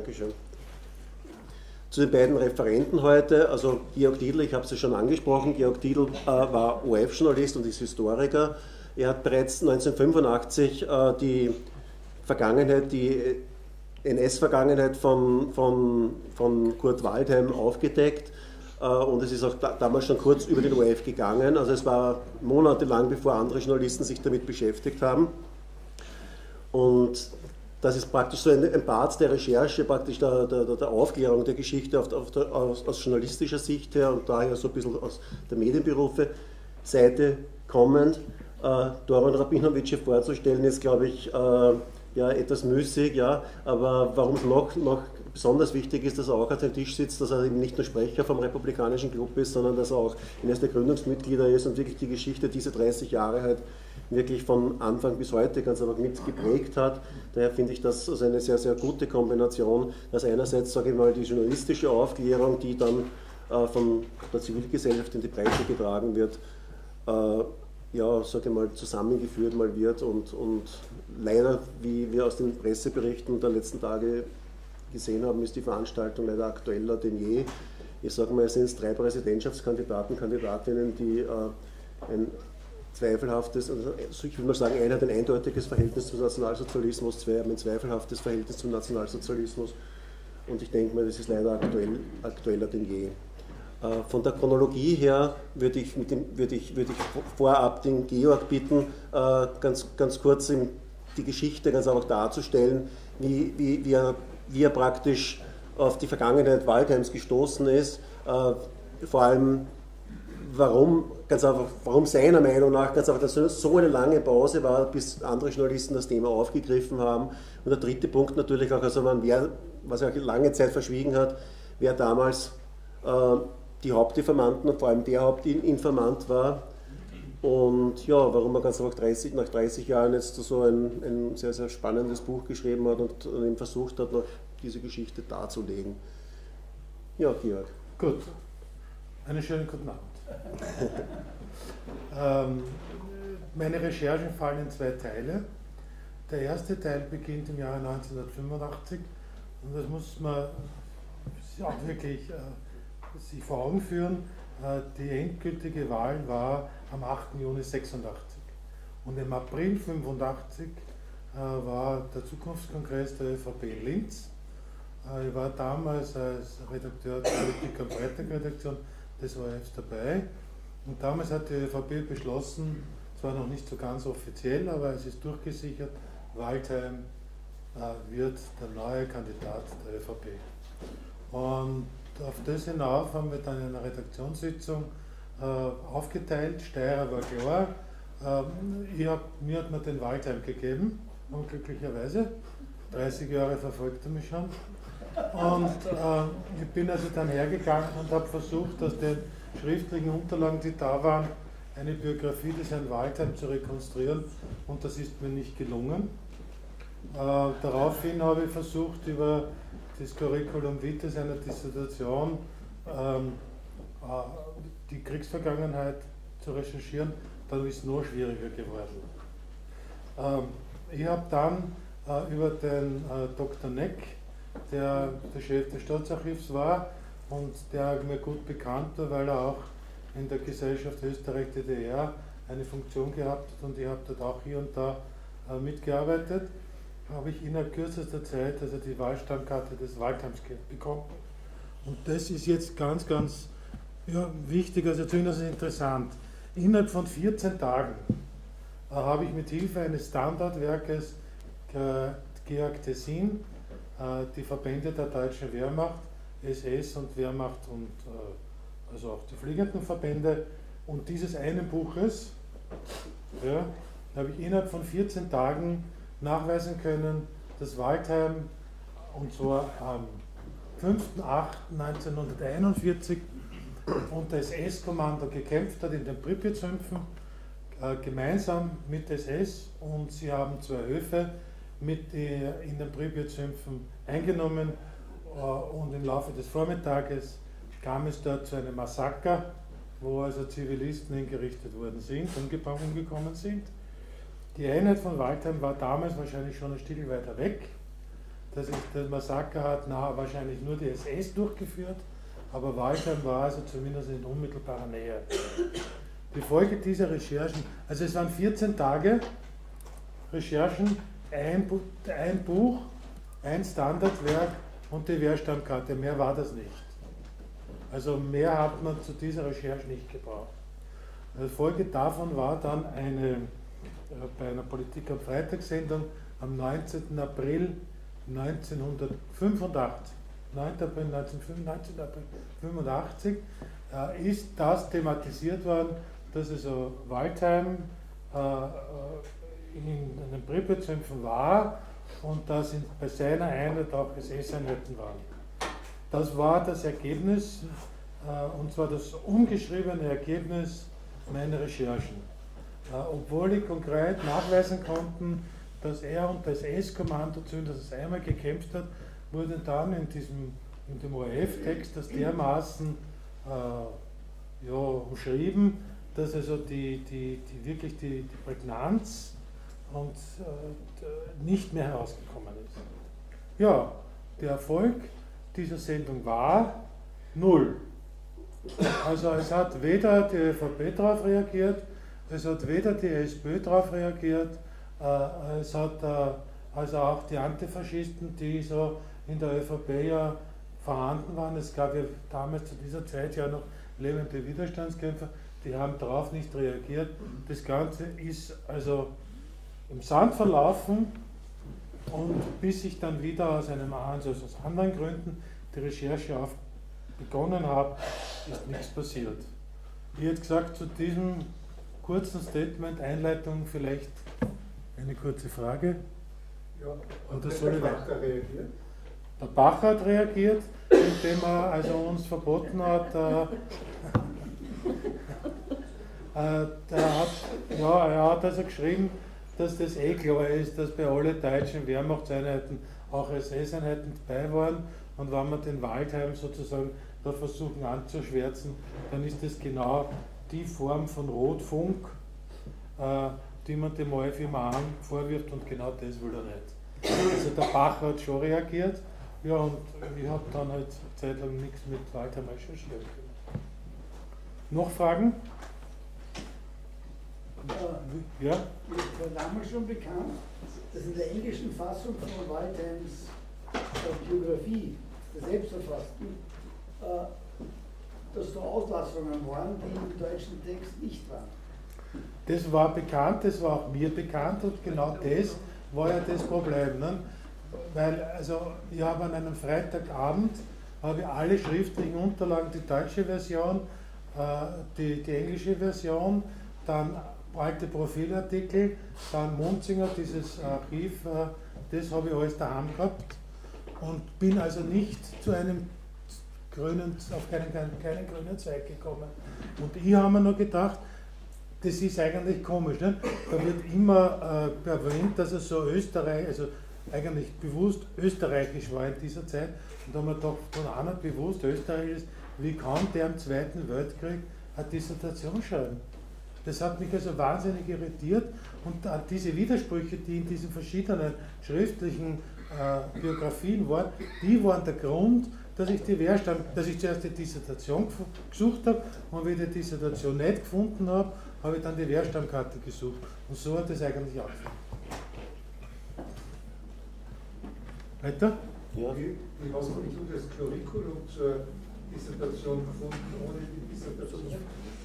Dankeschön. Zu den beiden Referenten heute, also Georg Dietl, ich habe es ja schon angesprochen, Georg Dietl war ORF-Journalist und ist Historiker. Er hat bereits 1985 die Vergangenheit, die NS-Vergangenheit von Kurt Waldheim aufgedeckt und es ist auch damals schon kurz über den ORF gegangen, also es war monatelang, bevor andere Journalisten sich damit beschäftigt haben. Und das ist praktisch so ein Part der Recherche, praktisch der Aufklärung der Geschichte aus journalistischer Sicht her und daher so ein bisschen aus der Medienberufe-Seite kommend. Doron Rabinowitsch hier vorzustellen, ist, glaube ich, ja, etwas müßig, ja, aber warum es noch besonders wichtig ist, dass er auch an dem Tisch sitzt, dass er eben nicht nur Sprecher vom Republikanischen Club ist, sondern dass er auch eines der Gründungsmitglieder ist und wirklich die Geschichte dieser 30 Jahre halt wirklich von Anfang bis heute ganz einfach mit geprägt hat. Daher finde ich das also eine sehr, sehr gute Kombination, dass einerseits, sage ich mal, die journalistische Aufklärung, die dann von der Zivilgesellschaft in die Breite getragen wird, ja, sage ich mal, zusammengeführt mal wird und leider, wie wir aus den Presseberichten der letzten Tage gesehen haben, ist die Veranstaltung leider aktueller denn je. Ich sage mal, es sind 3 Präsidentschaftskandidaten, Kandidatinnen, die ein zweifelhaftes, also ich würde mal sagen, einer hat ein eindeutiges Verhältnis zum Nationalsozialismus, 2 haben ein zweifelhaftes Verhältnis zum Nationalsozialismus und ich denke mal, das ist leider aktueller denn je. Von der Chronologie her würde ich vorab den Georg bitten, ganz kurz die Geschichte ganz einfach darzustellen, wie er praktisch auf die Vergangenheit Waldheims gestoßen ist, vor allem warum seiner Meinung nach ganz einfach, dass so eine lange Pause war, bis andere Journalisten das Thema aufgegriffen haben. Und der dritte Punkt natürlich auch, also was er auch lange Zeit verschwiegen hat, wer damals die Hauptinformanten und vor allem der Hauptinformant war. Und ja, warum er ganz einfach nach 30 Jahren jetzt so ein sehr, sehr spannendes Buch geschrieben hat und eben versucht hat, noch diese Geschichte darzulegen. Ja, Georg. Gut. Einen schönen guten Abend. Meine Recherchen fallen in 2 Teile. Der erste Teil beginnt im Jahre 1985 und das muss man auch wirklich sich vor Augen führen. Die endgültige Wahl war am 8. Juni 86 und im April 85 war der Zukunftskongress der ÖVP in Linz. Ich war damals als Redakteur der Politik- und Freitag-Redaktion des ORFs dabei und damals hat die ÖVP beschlossen, zwar noch nicht so ganz offiziell, aber es ist durchgesichert, Waldheim wird der neue Kandidat der ÖVP. Und auf das hinauf haben wir dann in einer Redaktionssitzung aufgeteilt. Steirer war klar. Mir hat man den Waldheim gegeben, unglücklicherweise. 30 Jahre verfolgt er mich schon. Und ich bin also dann hergegangen und habe versucht, aus den schriftlichen Unterlagen, die da waren, eine Biografie des Herrn Waldheim zu rekonstruieren. Und das ist mir nicht gelungen. Daraufhin habe ich versucht, über das Curriculum vitae seiner Dissertation die Kriegsvergangenheit zu recherchieren, dann ist es noch schwieriger geworden. Ich habe dann über den Dr. Neck, der Chef des Staatsarchivs war und der mir gut bekannt war, weil er auch in der Gesellschaft Österreich-DDR eine Funktion gehabt hat und ich habe dort auch hier und da mitgearbeitet, habe ich innerhalb kürzester Zeit also die Wahlstammkarte des Waldheims bekommen. Und das ist jetzt ganz, ganz wichtig, also zumindest interessant. Innerhalb von 14 Tagen habe ich mit Hilfe eines Standardwerkes Georg Tessin die Verbände der deutschen Wehrmacht, SS und Wehrmacht und also auch die fliegenden Verbände und dieses einen Buches habe ich innerhalb von 14 Tagen nachweisen können, dass Waldheim, und zwar am 5.8.1941 unter SS-Kommando gekämpft hat in den Pripyat-Sümpfen, gemeinsam mit SS, und sie haben 2 Höfe in den Pripyat-Sümpfen eingenommen und im Laufe des Vormittages kam es dort zu einem Massaker, wo also Zivilisten hingerichtet worden sind, umgekommen sind. Die Einheit von Waldheim war damals wahrscheinlich schon ein Stück weiter weg. Das Massaker hat wahrscheinlich nur die SS durchgeführt, aber Waldheim war also zumindest in unmittelbarer Nähe. Die Folge dieser Recherchen, also es waren 14 Tage Recherchen, ein Buch, ein Standardwerk und die Wehrstammkarte, mehr war das nicht. Also mehr hat man zu dieser Recherche nicht gebraucht. Die Folge davon war dann bei einer Politik am Freitagssendung am 19. April 1985, 9. April 1985, ist das thematisiert worden, dass also Waldheim in den Pripyat-Sümpfen war und dass bei seiner Einheit auch SS-Einheiten waren. Das war das Ergebnis, und zwar das ungeschriebene Ergebnis meiner Recherchen. Obwohl ich konkret nachweisen konnte, dass er und das SS-Kommando zumindest einmal gekämpft hat, wurde dann in dem ORF-Text das dermaßen umschrieben, dass also wirklich die Prägnanz und nicht mehr herausgekommen ist. Ja, der Erfolg dieser Sendung war 0. Also es hat weder die ÖVP darauf reagiert, es hat weder die SPÖ darauf reagiert, es hat also auch die Antifaschisten, die so in der ÖVP ja vorhanden waren. Es gab ja damals zu dieser Zeit ja noch lebende Widerstandskämpfer, die haben darauf nicht reagiert. Das Ganze ist also im Sand verlaufen und bis ich dann wieder aus anderen Gründen die Recherche begonnen habe, ist nichts passiert. Ich hätte gesagt, zu diesem kurzen Statement, Einleitung vielleicht eine kurze Frage. Ja, oder soll der Bacher reagiert? Der Bacher hat reagiert, indem er also uns verboten hat, er hat also geschrieben, dass das eh klar ist, dass bei allen deutschen Wehrmachtseinheiten auch SS-Einheiten dabei waren, und wenn wir den Waldheim sozusagen da versuchen anzuschwärzen, dann ist das genau die Form von Rotfunk, die man dem ORF immer vorwirft, und genau das will er nicht. Also der Bacher hat schon reagiert, ja, und ich habe dann halt eine Zeit lang nichts mit Waldheim recherchieren können. Noch Fragen? Ja? Es war damals schon bekannt, dass in der englischen Fassung von Waldheims Biografie, der Selbstverfassten, dass da Auslassungen waren, die im deutschen Text nicht waren. Das war bekannt, das war auch mir bekannt, und genau das war ja das Problem. Ne? Weil, also, ich habe an einem Freitagabend alle schriftlichen Unterlagen, die deutsche Version, die englische Version, dann alte Profilartikel, dann Munzinger, dieses Archiv, das habe ich alles daheim gehabt und bin also nicht zu einem auf keinen grünen Zweig gekommen. Und ich habe mir noch gedacht, das ist eigentlich komisch, ne? Da wird immer erwähnt, dass er so Österreich, also eigentlich bewusst österreichisch war in dieser Zeit, und da haben wir doch von einer bewusst österreichisch ist, wie kann der im Zweiten Weltkrieg eine Dissertation schreiben? Das hat mich also wahnsinnig irritiert, und diese Widersprüche, die in diesen verschiedenen schriftlichen Biografien waren, die waren der Grund, dass ich zuerst die Dissertation gesucht habe, und wenn ich die Dissertation nicht gefunden habe, habe ich dann die Wehrstammkarte gesucht. Und so hat das eigentlich angefangen. Weiter? Ja. Wie hast du das Curriculum zur Dissertation gefunden, ohne die Dissertation?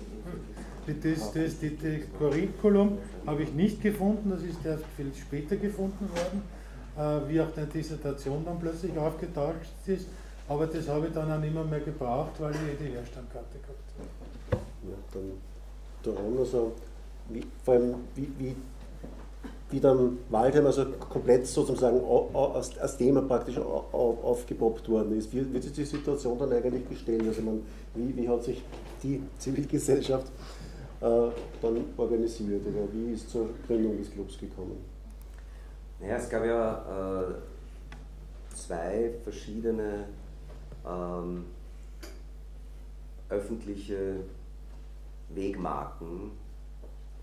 Das Curriculum habe ich nicht gefunden, das ist erst viel später gefunden worden, wie auch die Dissertation dann plötzlich aufgetaucht ist, aber das habe ich dann auch nicht mehr gebraucht, weil ich die Wehrstammkarte gehabt habe. Ja, dann daran, also, vor allem wie dann Waldheim also komplett sozusagen als Thema praktisch aufgepoppt worden ist. Wie wird sich die Situation dann eigentlich gestellt? Also wie hat sich die Zivilgesellschaft dann organisiert, oder wie ist zur Gründung des Clubs gekommen? Naja, es gab ja zwei verschiedene öffentliche Wegmarken,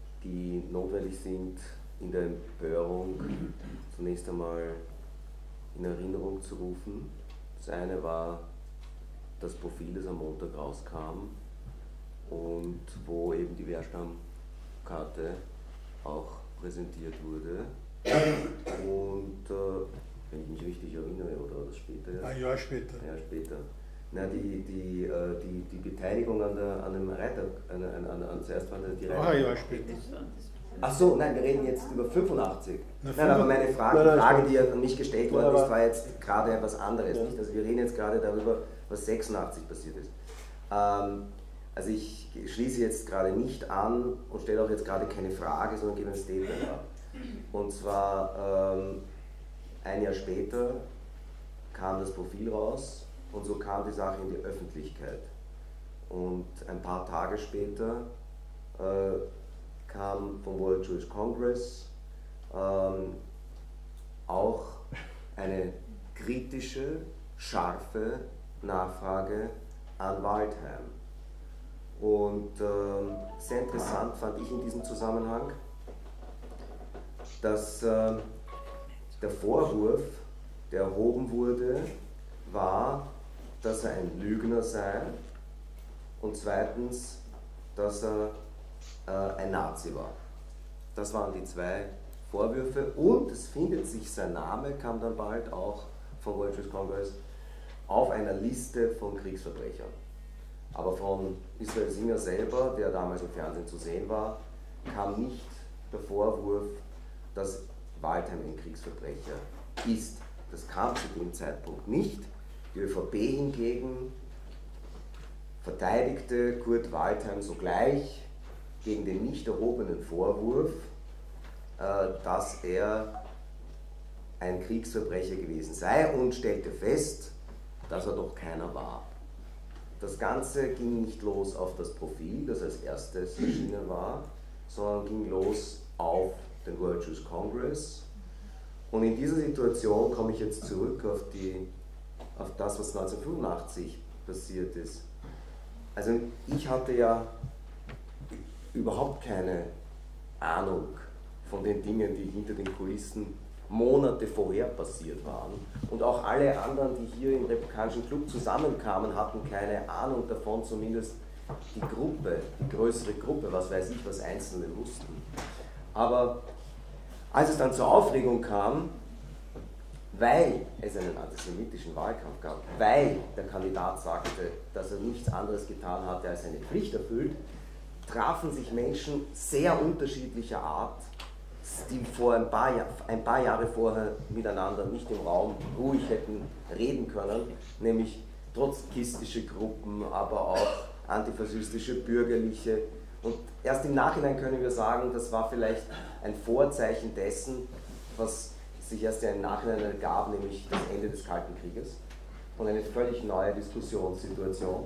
die notwendig sind in der Empörung, zunächst einmal in Erinnerung zu rufen. Das eine war das Profil, das am Montag rauskam und wo eben die Wehrstammkarte auch präsentiert wurde. Und wenn ich mich richtig erinnere, oder das später? Ein Jahr später. Ein Jahr später. Na, die Beteiligung an dem Reiter, zuerst waren die Reiter. Auch ein Jahr später. Ach so, nein, wir reden jetzt über 85. Na, Nein, aber meine Frage, die an mich gestellt worden Ja, ist, war jetzt gerade etwas anderes. Ja. Nicht? Also wir reden jetzt gerade darüber, was 86 passiert ist. Also ich schließe jetzt gerade nicht an und stelle auch jetzt gerade keine Frage, sondern gebe ein Statement ab. Und zwar ein Jahr später kam das Profil raus und so kam die Sache in die Öffentlichkeit. Und ein paar Tage später kam vom World Jewish Congress auch eine kritische, scharfe Nachfrage an Waldheim. Und sehr interessant fand ich in diesem Zusammenhang, dass der Vorwurf, der erhoben wurde, war, dass er ein Lügner sei und zweitens, dass er ein Nazi war. Das waren die zwei Vorwürfe und es findet sich, sein Name kam dann bald auch vom World Jewish Congress auf einer Liste von Kriegsverbrechern. Aber von Israel Singer selber, der damals im Fernsehen zu sehen war, kam nicht der Vorwurf, dass Waldheim ein Kriegsverbrecher ist. Das kam zu dem Zeitpunkt nicht. Die ÖVP hingegen verteidigte Kurt Waldheim sogleich gegen den nicht erhobenen Vorwurf, dass er ein Kriegsverbrecher gewesen sei und stellte fest, dass er doch keiner war. Das Ganze ging nicht los auf das Profil, das als erstes erschienen war, sondern ging los auf den World Jewish Congress. Und in dieser Situation komme ich jetzt zurück auf das, was 1985 passiert ist. Also ich hatte ja überhaupt keine Ahnung von den Dingen, die hinter den Kulissen Monate vorher passiert waren. Und auch alle anderen, die hier im Republikanischen Club zusammenkamen, hatten keine Ahnung davon, zumindest die Gruppe, die größere Gruppe, was weiß ich, was Einzelne wussten. Aber als es dann zur Aufregung kam, weil es einen antisemitischen Wahlkampf gab, weil der Kandidat sagte, dass er nichts anderes getan hatte, als seine Pflicht erfüllt, trafen sich Menschen sehr unterschiedlicher Art, die vor ein paar Jahre vorher miteinander nicht im Raum ruhig hätten reden können, nämlich trotzkistische Gruppen, aber auch antifaschistische, bürgerliche. Und erst im Nachhinein können wir sagen, das war vielleicht ein Vorzeichen dessen, was sich erst im Nachhinein ergab, nämlich das Ende des Kalten Krieges und eine völlig neue Diskussionssituation,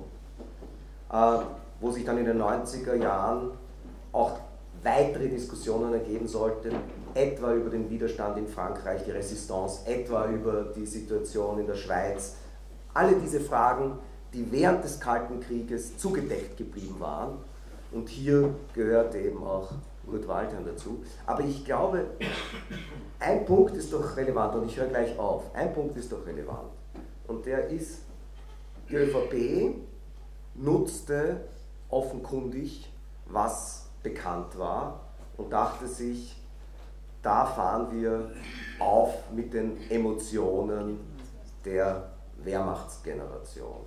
wo sich dann in den 90er Jahren auch weitere Diskussionen ergeben sollten, etwa über den Widerstand in Frankreich, die Resistance, etwa über die Situation in der Schweiz. Alle diese Fragen, die während des Kalten Krieges zugedeckt geblieben waren. Und hier gehörte eben auch Kurt Waldheim dazu. Aber ich glaube, ein Punkt ist doch relevant, und ich höre gleich auf, ein Punkt ist doch relevant. Und der ist, die ÖVP nutzte offenkundig, was bekannt war, und dachte sich, da fahren wir auf mit den Emotionen der Wehrmachtsgeneration.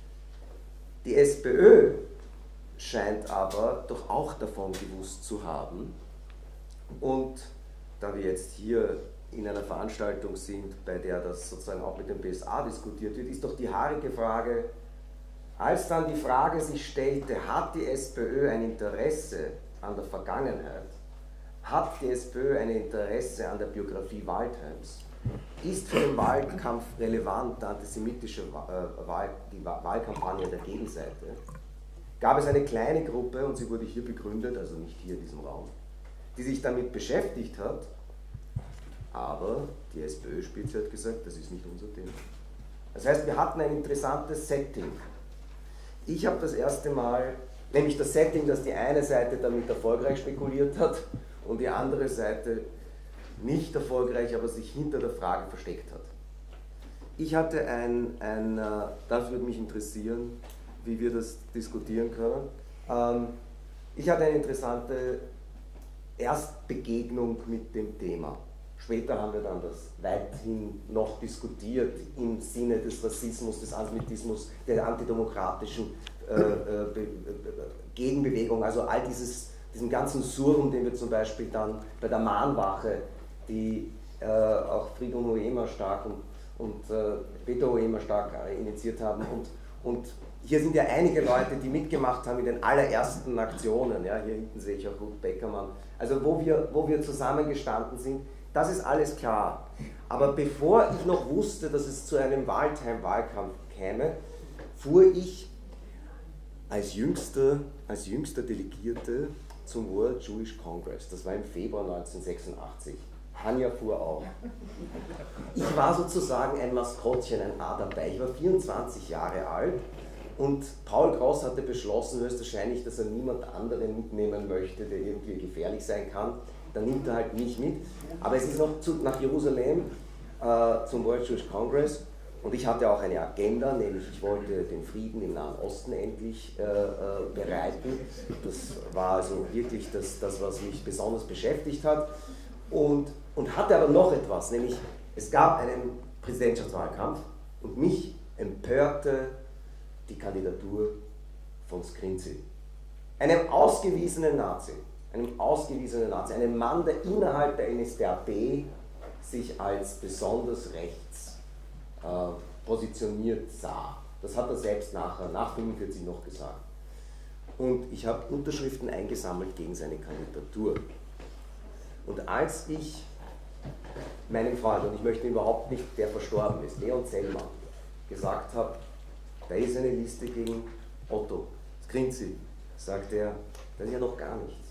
Die SPÖ scheint aber doch auch davon gewusst zu haben, und da wir jetzt hier in einer Veranstaltung sind, bei der das sozusagen auch mit dem BSA diskutiert wird, ist doch die haarige Frage, als dann die Frage sich stellte, hat die SPÖ ein Interesse an der Vergangenheit, hat die SPÖ ein Interesse an der Biografie Waldheims, ist für den Wahlkampf relevant die antisemitische Wahlkampagne der Gegenseite, gab es eine kleine Gruppe, und sie wurde hier begründet, also nicht hier in diesem Raum, die sich damit beschäftigt hat, aber die SPÖ-Spitze hat gesagt, das ist nicht unser Thema. Das heißt, wir hatten ein interessantes Setting. Ich habe das erste Mal, nämlich das Setting, dass die eine Seite damit erfolgreich spekuliert hat und die andere Seite nicht erfolgreich, aber sich hinter der Frage versteckt hat. ich hatte das würde mich interessieren, wie wir das diskutieren können. Ich hatte eine interessante Erstbegegnung mit dem Thema. Später haben wir dann das weithin noch diskutiert im Sinne des Rassismus, des Antisemitismus, der antidemokratischen Gegenbewegung, also all diesen ganzen Surm, den wir zum Beispiel dann bei der Mahnwache, die auch Friedrich Uemer stark und Peter Uemer stark initiiert haben. Und hier sind ja einige Leute, die mitgemacht haben in den allerersten Aktionen. Ja, hier hinten sehe ich auch Ruth Beckermann. Also wo wir zusammengestanden sind, das ist alles klar. Aber bevor ich noch wusste, dass es zu einem Waldheim-Wahlkampf käme, fuhr ich als jüngster Delegierte zum World Jewish Congress. Das war im Februar 1986. Anja fuhr auch. Ich war sozusagen ein Maskottchen, ein A dabei. Ich war 24 Jahre alt und Paul Gross hatte beschlossen, höchstwahrscheinlich, dass er niemand anderen mitnehmen möchte, der irgendwie gefährlich sein kann. Dann nimmt er halt mich mit. Aber es ist noch nach Jerusalem zum World Jewish Congress und ich hatte auch eine Agenda, nämlich ich wollte den Frieden im Nahen Osten endlich bereiten. Das war also wirklich das, was mich besonders beschäftigt hat. Und hatte aber noch etwas, nämlich es gab einen Präsidentschaftswahlkampf und mich empörte die Kandidatur von Skrinzi, einem ausgewiesenen Nazi, einem Mann, der innerhalb der NSDAP sich als besonders rechts positioniert sah. Das hat er selbst nach 1945 noch gesagt. Und ich habe Unterschriften eingesammelt gegen seine Kandidatur. Und als ich meinem Freund, und ich möchte überhaupt nicht, der verstorben ist, Leon Zellmann, gesagt habe, da ist eine Liste gegen Otto Skrinzi, sagt er, das ist ja noch gar nichts.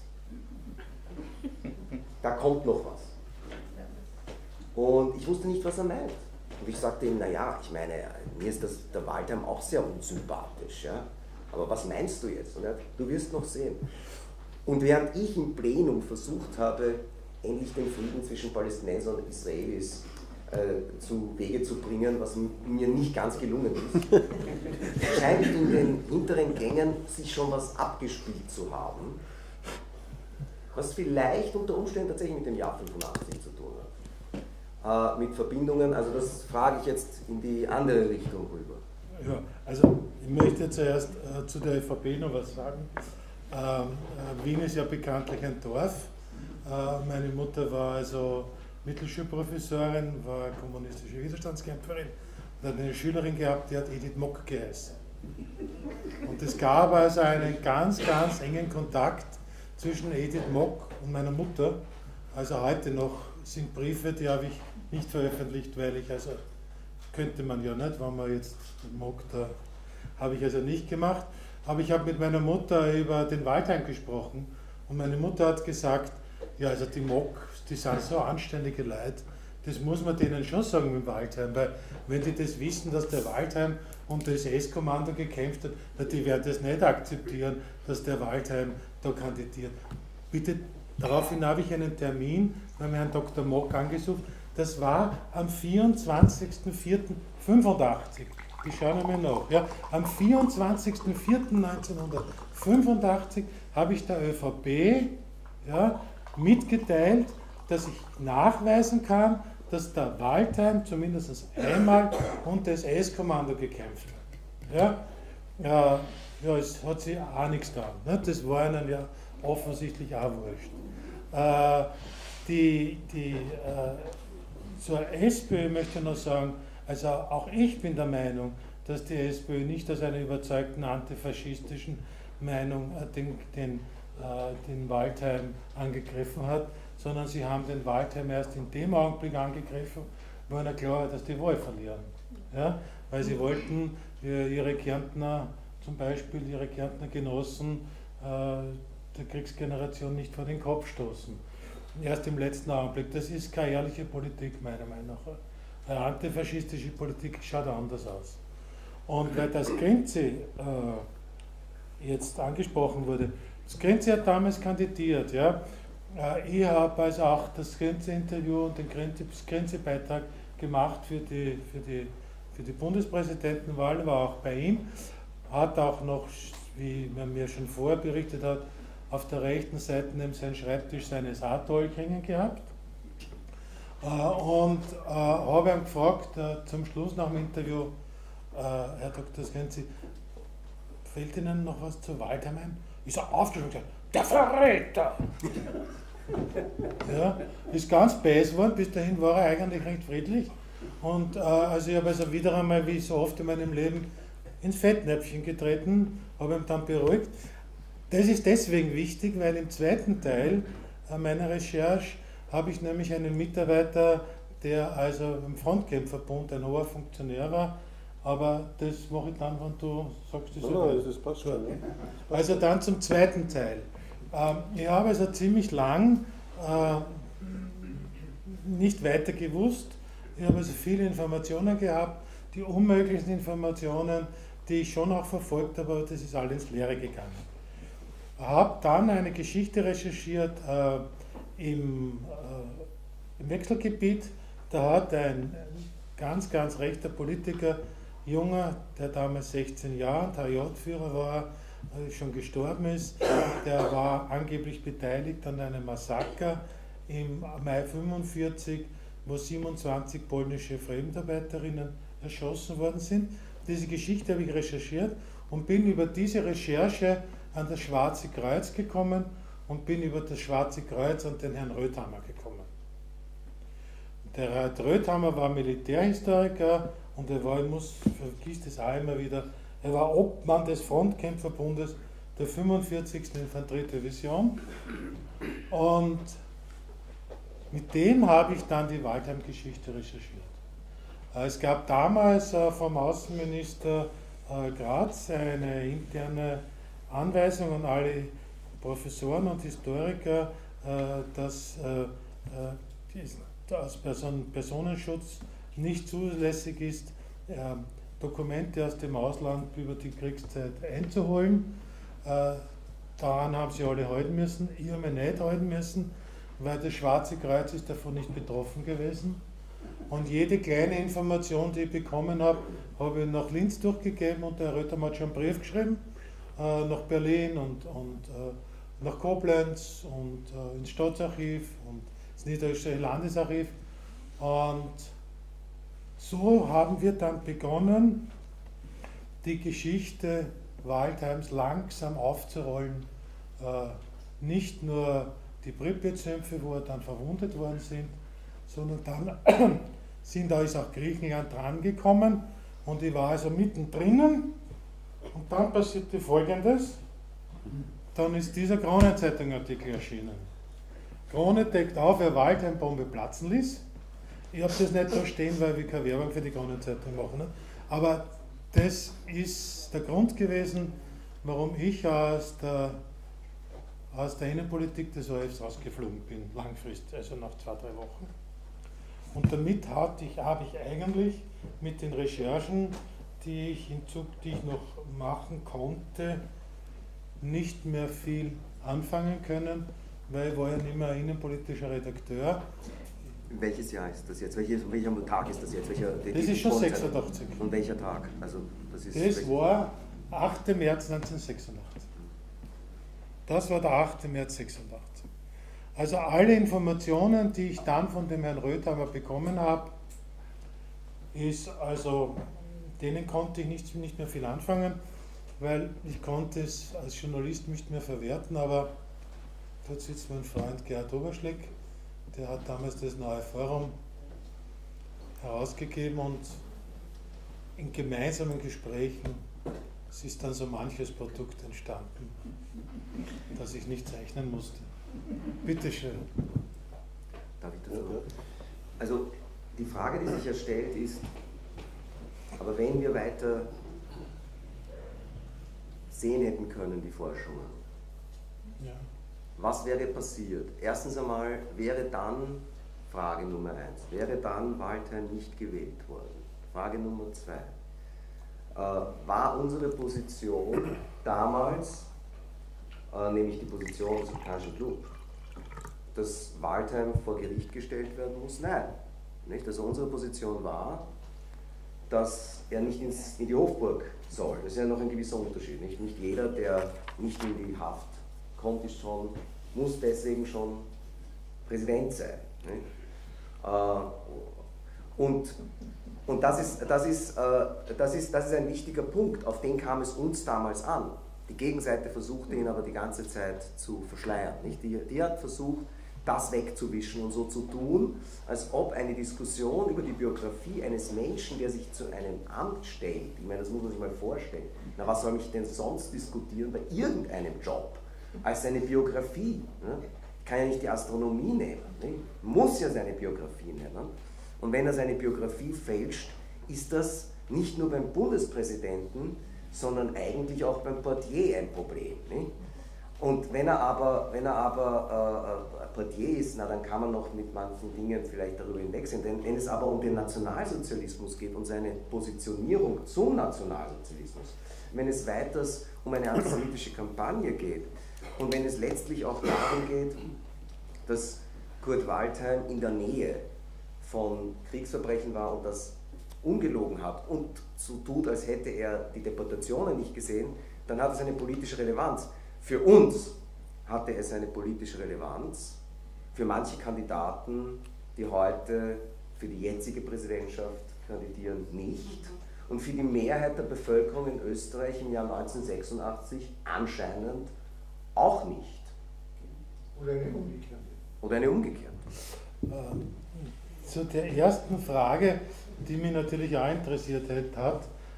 Da kommt noch was. Und ich wusste nicht, was er meint. Und ich sagte ihm, naja, ich meine, mir ist der Waldheim auch sehr unsympathisch, ja? Aber was meinst du jetzt? Und er hat, du wirst noch sehen. Und während ich im Plenum versucht habe, endlich den Frieden zwischen Palästinensern und Israelis zu Wege zu bringen, was mir nicht ganz gelungen ist, scheint in den hinteren Gängen sich schon was abgespielt zu haben, was vielleicht unter Umständen tatsächlich mit dem Jahr 85 zu tun hat. Mit Verbindungen, also das frage ich jetzt in die andere Richtung rüber. Ja, also ich möchte zuerst zu der ÖVP noch was sagen. Wien ist ja bekanntlich ein Dorf. Meine Mutter war also Mittelschulprofessorin, war kommunistische Widerstandskämpferin und hat eine Schülerin gehabt, die hat Edith Mock geheißen. Und es gab also einen ganz, ganz engen Kontakt zwischen Edith Mock und meiner Mutter. Also heute noch sind Briefe, die habe ich nicht veröffentlicht, weil ich, also könnte man ja nicht, wenn man jetzt Mock, da habe ich also nicht gemacht. Aber ich habe mit meiner Mutter über den Waldheim gesprochen und meine Mutter hat gesagt, ja, also die Mock, die sind so anständige Leute, das muss man denen schon sagen mit dem Waldheim, weil wenn die das wissen, dass der Waldheim unter SS-Kommando gekämpft hat, na, die werden das nicht akzeptieren, dass der Waldheim da kandidiert. Bitte, daraufhin habe ich einen Termin beim Herrn Dr. Mock angesucht, das war am 24.04.85. Ich schaue nochmal nach. Ja, am 24.04.1985 habe ich der ÖVP mitgeteilt, dass ich nachweisen kann, dass der Waldheim zumindest einmal unter SS-Kommando gekämpft hat. Ja, es hat sich auch nichts getan. Ne? Das war ihnen ja offensichtlich auch wurscht. Zur SPÖ möchte ich noch sagen, also auch ich bin der Meinung, dass die SPÖ nicht aus einer überzeugten antifaschistischen Meinung den Waldheim angegriffen hat, sondern sie haben den Waldheim erst in dem Augenblick angegriffen, wo ihnen klar war, dass die Wahl verlieren. Ja? Weil sie wollten ihre Kärntner, zum Beispiel ihre Kärntner Genossen der Kriegsgeneration nicht vor den Kopf stoßen. Erst im letzten Augenblick. Das ist keine ehrliche Politik, meiner Meinung nach. Eine antifaschistische Politik schaut anders aus. Und weil das Skrinzi jetzt angesprochen wurde, Skrinzi hat damals kandidiert. Ja? Ich habe also auch das Skrinzi-Interview und den Skrinzi-Beitrag gemacht für die für die Bundespräsidentenwahl, war auch bei ihm, hat auch noch, wie man mir schon vorher berichtet hat, auf der rechten Seite neben seinem Schreibtisch seine Saatolk hängen gehabt. Und habe ihn gefragt, zum Schluss nach dem Interview, Herr Dr. Skenzi, fällt Ihnen noch was zu Waldheim ein? Ist er aufgestanden und gesagt, der Verräter! Ja, ist ganz bäs geworden, bis dahin war er eigentlich recht friedlich. Und also ich habe also wieder einmal, wie so oft in meinem Leben, ins Fettnäpfchen getreten, habe ihn dann beruhigt. Das ist deswegen wichtig, weil im zweiten Teil meiner Recherche habe ich nämlich einen Mitarbeiter, der also im Frontkämpferbund ein hoher Funktionär war, aber das mache ich dann, wenn du sagst, das passt schon. Ja. Also dann zum zweiten Teil. Ich habe also ziemlich lang nicht weiter gewusst. Ich habe also viele Informationen gehabt, die unmöglichen Informationen, die ich schon auch verfolgt habe, aber das ist alles ins Leere gegangen. Ich habe dann eine Geschichte recherchiert im Wechselgebiet. Da hat ein ganz, ganz rechter Politiker, Junger, der damals 16 Jahre TJ-Führer war, schon gestorben ist, der war angeblich beteiligt an einem Massaker im Mai 1945, wo 27 polnische Fremdarbeiterinnen erschossen worden sind. Diese Geschichte habe ich recherchiert und bin über diese Recherche an das Schwarze Kreuz gekommen und bin über das Schwarze Kreuz an den Herrn Röthammer gekommen. Der Herr Röthammer war Militärhistoriker und er war, ich vergiss das auch immer wieder, er war Obmann des Frontkämpferbundes der 45. Infanteriedivision und mit dem habe ich dann die Waldheim-Geschichte recherchiert. Es gab damals vom Außenminister Graz eine interne Anweisung an alle Professoren und Historiker, dass aus Personenschutz nicht zulässig ist, Dokumente aus dem Ausland über die Kriegszeit einzuholen. Daran haben sie alle halten müssen, ich habe mich nicht halten müssen, weil das Schwarze Kreuz ist davon nicht betroffen gewesen. Und jede kleine Information, die ich bekommen habe, habe ich nach Linz durchgegeben und der Herr Röthammer hat schon einen Brief geschrieben, nach Berlin und nach Koblenz und ins Staatsarchiv und ins Niederösterreichische Landesarchiv. Und so haben wir dann begonnen, die Geschichte Waldheims langsam aufzurollen. Nicht nur die Pripyat-Sümpfe, wo dann verwundet worden sind, sondern dann da ist auch Griechenland drangekommen und ich war also mittendrin und dann passierte Folgendes, dann ist dieser Kronenzeitung-Artikel erschienen. Krone deckt auf, wer Waldheim-Bombe platzen ließ. Ich habe das nicht da stehen, weil wir keine Werbung für die Kronenzeitung machen. Ne? Aber das ist der Grund gewesen, warum ich aus der Innenpolitik des ORFs rausgeflogen bin, langfristig, also nach 2-3 Wochen. Und damit habe ich eigentlich mit den Recherchen, die ich noch machen konnte, nicht mehr viel anfangen können, weil ich war ja nicht mehr innenpolitischer Redakteur. Welches Jahr ist das jetzt? Welcher Tag ist das jetzt? Das ist schon 86. Und welcher Tag? Also, das war 8. März 1986. Das war der 8. März 86. Also alle Informationen, die ich dann von dem Herrn Röthammer bekommen habe, denen konnte ich nicht mehr viel anfangen, weil ich konnte es als Journalist nicht mehr verwerten, aber dort sitzt mein Freund Gerhard Oberschleck, der hat damals das Neue Forum herausgegeben und in gemeinsamen Gesprächen ist dann so manches Produkt entstanden, das ich nicht zeichnen musste. Bitte schön. Darf ich das auch? Also die Frage, die sich ja stellt, ist, aber wenn wir weiter sehen hätten können, die Forschungen, ja. Was wäre passiert? Erstens einmal wäre dann, Frage Nummer 1, wäre dann Waldheim nicht gewählt worden? Frage Nummer 2, war unsere Position damals, nämlich die Position des Afrikanischen Club, dass Waldheim vor Gericht gestellt werden muss? Nein. Nicht? Also unsere Position war, dass er nicht in die Hofburg soll. Das ist ja noch ein gewisser Unterschied. Nicht jeder, der nicht in die Haft kommt, muss deswegen schon Präsident sein. Und das ist ein wichtiger Punkt, auf den kam es uns damals an. Die Gegenseite versuchte ihn aber die ganze Zeit zu verschleiern. Nicht? Die hat versucht, das wegzuwischen und so zu tun, als ob eine Diskussion über die Biografie eines Menschen, der sich zu einem Amt stellt, ich meine, das muss man sich mal vorstellen, na, was soll ich denn sonst diskutieren bei irgendeinem Job, als seine Biografie? Ne? Kann ja nicht die Astronomie nehmen, ne? Muss ja seine Biografie nehmen. Und wenn er seine Biografie fälscht, ist das nicht nur beim Bundespräsidenten, sondern eigentlich auch beim Portier ein Problem. Ne? Und wenn er aber Portier ist, na, dann kann man noch mit manchen Dingen vielleicht darüber hinwegsehen. Denn wenn es aber um den Nationalsozialismus geht und seine Positionierung zum Nationalsozialismus, wenn es weiters um eine antisemitische Kampagne geht und wenn es letztlich auch darum geht, dass Kurt Waldheim in der Nähe von Kriegsverbrechen war und das ungelogen hat und so tut, als hätte er die Deportationen nicht gesehen, dann hat es eine politische Relevanz. Für uns hatte es eine politische Relevanz, für manche Kandidaten, die heute für die jetzige Präsidentschaft kandidieren, nicht. Und für die Mehrheit der Bevölkerung in Österreich im Jahr 1986 anscheinend auch nicht. Oder eine umgekehrte. Oder eine umgekehrte. Zu der ersten Frage, die mich natürlich auch interessiert hat,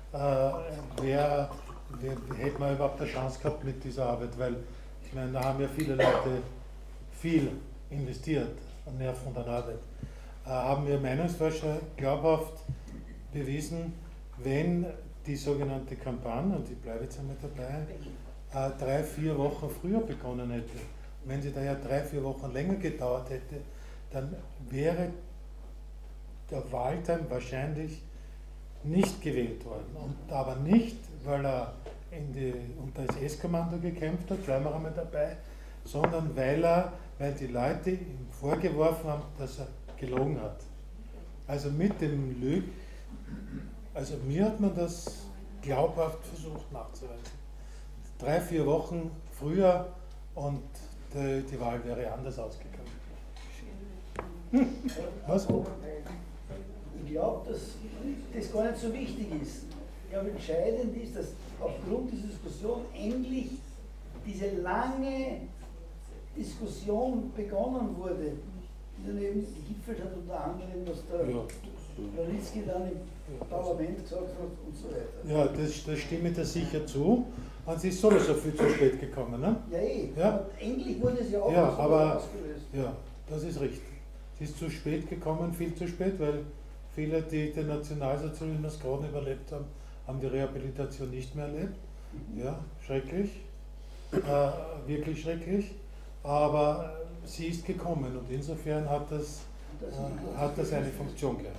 hätte man überhaupt eine Chance gehabt mit dieser Arbeit, weil ich meine, da haben ja viele Leute viel investiert an Nerven und an Arbeit. Haben wir Meinungsforscher glaubhaft bewiesen, wenn die sogenannte Kampagne, und ich bleibe jetzt einmal dabei, 3-4 Wochen früher begonnen hätte, wenn sie daher 3-4 Wochen länger gedauert hätte, dann wäre der Waldheim wahrscheinlich nicht gewählt worden. Und aber nicht, weil er unter SS-Kommando gekämpft hat, bleiben wir einmal dabei, sondern weil die Leute ihm vorgeworfen haben, dass er gelogen hat. Also mit dem Lügen, also mir hat man das glaubhaft versucht nachzuweisen. 3-4 Wochen früher und die Wahl wäre anders ausgegangen. Was? Ich glaube, dass das gar nicht so wichtig ist. Ich glaube, entscheidend ist, dass aufgrund dieser Diskussion endlich diese lange Diskussion begonnen wurde, die dann eben gegipfelt hat unter anderem, was der Wolitzki dann im Parlament gesagt hat und so weiter. Ja, das stimme ich da sicher zu. Und sie ist sowieso viel zu spät gekommen, ne? Ja, Ja? Aber endlich wurde es ja auch Ja, so aber ausgelöst. ja, das ist richtig. Sie ist zu spät gekommen, viel zu spät, weil viele, die den Nationalsozialismus gerade überlebt haben, haben die Rehabilitation nicht mehr erlebt. Ja, schrecklich, wirklich schrecklich. Aber sie ist gekommen und insofern hat das eine Funktion gehabt.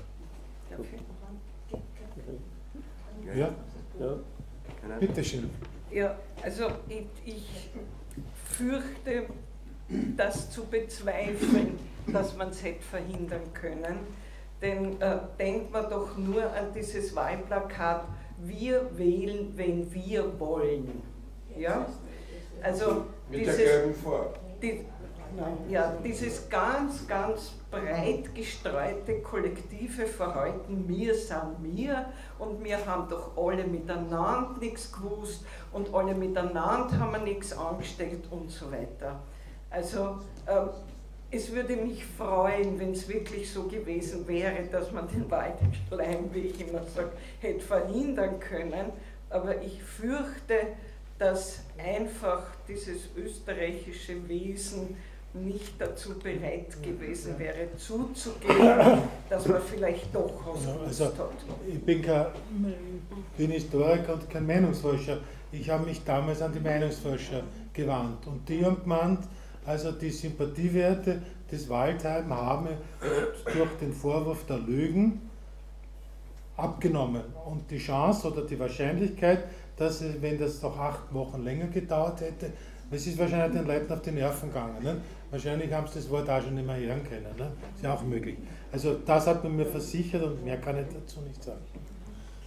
Ja? Ja. Bitte schön. Ja, also ich fürchte, das zu bezweifeln, dass man es hätte verhindern können. Denn denkt man doch nur an dieses Wahlplakat, wir wählen, wenn wir wollen. Ja? Also Mit der gelben Farbe. Dieses ganz breit gestreute kollektive Verhalten, wir sind wir und wir haben doch alle miteinander nichts gewusst und alle miteinander haben wir nichts angestellt und so weiter. Also es würde mich freuen, wenn es wirklich so gewesen wäre, dass man den Waldschleim, wie ich immer sage, hätte verhindern können, aber ich fürchte, dass einfach dieses österreichische Wesen nicht dazu bereit gewesen wäre, zuzugeben, dass man vielleicht doch was gewusst hat. Ich bin Historiker und kein Meinungsforscher. Ich habe mich damals an die Meinungsforscher gewandt und die haben gemeint, also die Sympathiewerte des Waldheim haben durch den Vorwurf der Lügen abgenommen und die Chance oder die Wahrscheinlichkeit, dass wenn das doch 8 Wochen länger gedauert hätte, es ist wahrscheinlich den Leuten auf die Nerven gegangen. Ne? Wahrscheinlich haben sie das Wort auch schon nicht mehr hören können. Ne? Ist ja auch möglich. Also das hat man mir versichert und mehr kann ich dazu nicht sagen.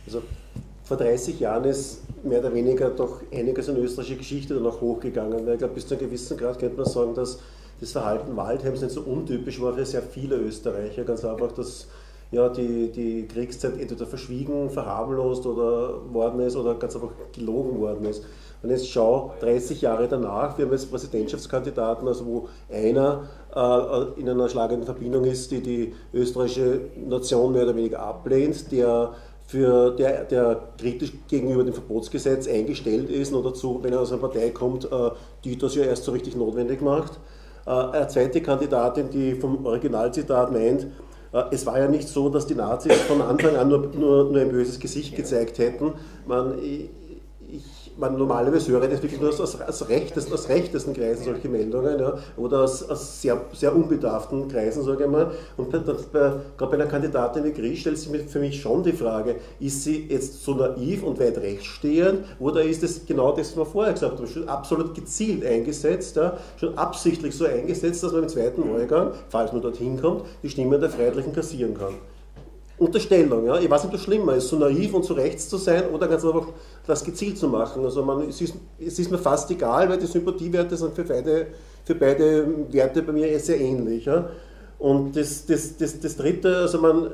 Also vor 30 Jahren ist mehr oder weniger doch einiges in österreichische Geschichte dann auch hochgegangen, weil ich glaube, bis zu einem gewissen Grad könnte man sagen, dass das Verhalten Waldheims nicht so untypisch war für sehr viele Österreicher. Ganz einfach, dass ja, die Kriegszeit entweder verschwiegen, verharmlost oder worden ist oder ganz einfach gelogen worden ist. Und jetzt schau 30 Jahre danach, wir haben jetzt Präsidentschaftskandidaten, also wo einer in einer schlagenden Verbindung ist, die die österreichische Nation mehr oder weniger ablehnt, der kritisch gegenüber dem Verbotsgesetz eingestellt ist und dazu, wenn er aus einer Partei kommt, die das ja erst so richtig notwendig macht. Eine zweite Kandidatin, die vom Originalzitat meint, es war ja nicht so, dass die Nazis von Anfang an nur ein böses Gesicht gezeigt hätten. Man normalerweise höre das wirklich nur aus rechtesten Kreisen solche Meldungen, ja, oder aus sehr, sehr unbedarften Kreisen, sage ich mal. Und gerade bei einer Kandidatin wie Grisch stellt sich für mich schon die Frage, ist sie jetzt so naiv und weit rechtsstehend, oder ist es genau das, was wir vorher gesagt haben, schon absolut gezielt eingesetzt, ja, schon absichtlich so eingesetzt, dass man im zweiten Wahlgang, falls man dorthin kommt, die Stimmen der Freiheitlichen kassieren kann. Unterstellung, ja. Ich weiß nicht, ob das schlimmer ist, so naiv und so rechts zu sein oder ganz einfach das gezielt zu machen. Also es ist mir fast egal, weil die Sympathiewerte sind für beide Werte bei mir sehr ähnlich. Ja. Und das Dritte, also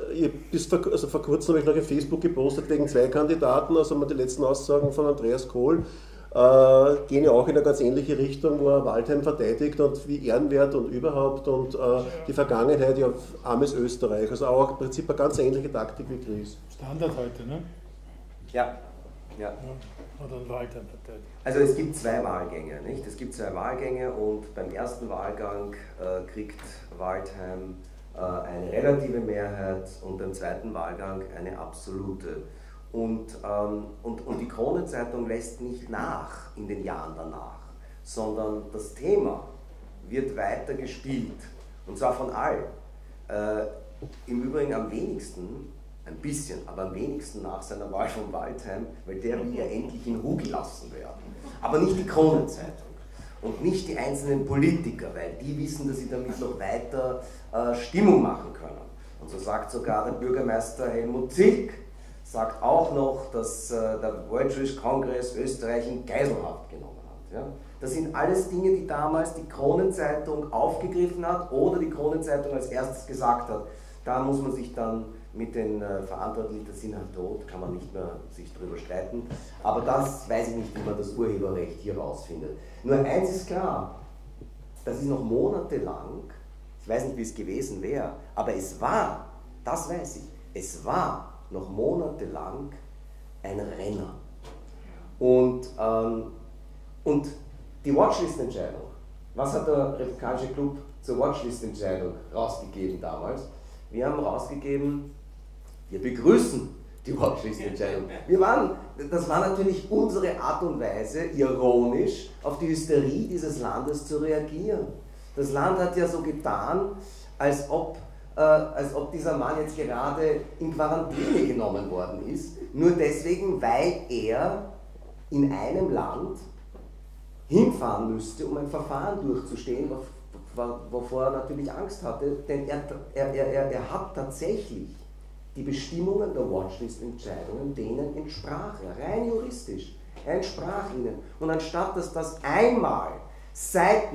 vor kurzem habe ich noch auf Facebook gepostet wegen 2 Kandidaten, also die letzten Aussagen von Andreas Kohl gehen ja auch in eine ganz ähnliche Richtung, wo er Waldheim verteidigt und wie ehrenwert und überhaupt und die Vergangenheit ja armes Österreich. Also auch im Prinzip eine ganz ähnliche Taktik wie Chris. Standard heute, ne? Ja. Oder ein Waldheim verteidigt. Also es gibt 2 Wahlgänge, nicht? Es gibt 2 Wahlgänge und beim ersten Wahlgang kriegt Waldheim eine relative Mehrheit und beim zweiten Wahlgang eine absolute. Und die Kronenzeitung lässt nicht nach in den Jahren danach, sondern das Thema wird weiter gespielt, und zwar von allen. Im Übrigen am wenigsten, ein bisschen, aber am wenigsten nach seiner Wahl von Waldheim, weil der will ja endlich in Ruhe gelassen werden. Aber nicht die Kronenzeitung und nicht die einzelnen Politiker, weil die wissen, dass sie damit noch weiter Stimmung machen können. Und so sagt sogar der Bürgermeister Helmut Zilk, sagt auch noch, dass der World Jewish Congress Österreich in Geiselhaft genommen hat. Ja? Das sind alles Dinge, die damals die Kronenzeitung aufgegriffen hat oder die Kronenzeitung als erstes gesagt hat. Da muss man sich dann mit den Verantwortlichen, das sind halt tot, kann man nicht mehr sich darüber streiten. Aber das weiß ich nicht, wie man das Urheberrecht hier rausfindet. Nur eins ist klar, das ist noch monatelang, ich weiß nicht, wie es gewesen wäre, aber es war, das weiß ich, es war noch monatelang ein Renner. Und die Watchlist-Entscheidung, was hat der Republikanische Club zur Watchlist-Entscheidung rausgegeben damals? Wir haben rausgegeben, wir begrüßen die Watchlist-Entscheidung. Das war natürlich unsere Art und Weise, ironisch auf die Hysterie dieses Landes zu reagieren. Das Land hat ja so getan, als ob dieser Mann jetzt gerade in Quarantäne genommen worden ist, nur deswegen, weil er in einem Land hinfahren müsste, um ein Verfahren durchzustehen, wovor er natürlich Angst hatte, denn er hat tatsächlich die Bestimmungen der Watchlist-Entscheidungen, denen entsprach er, rein juristisch, er entsprach ihnen. Und anstatt dass das einmal seit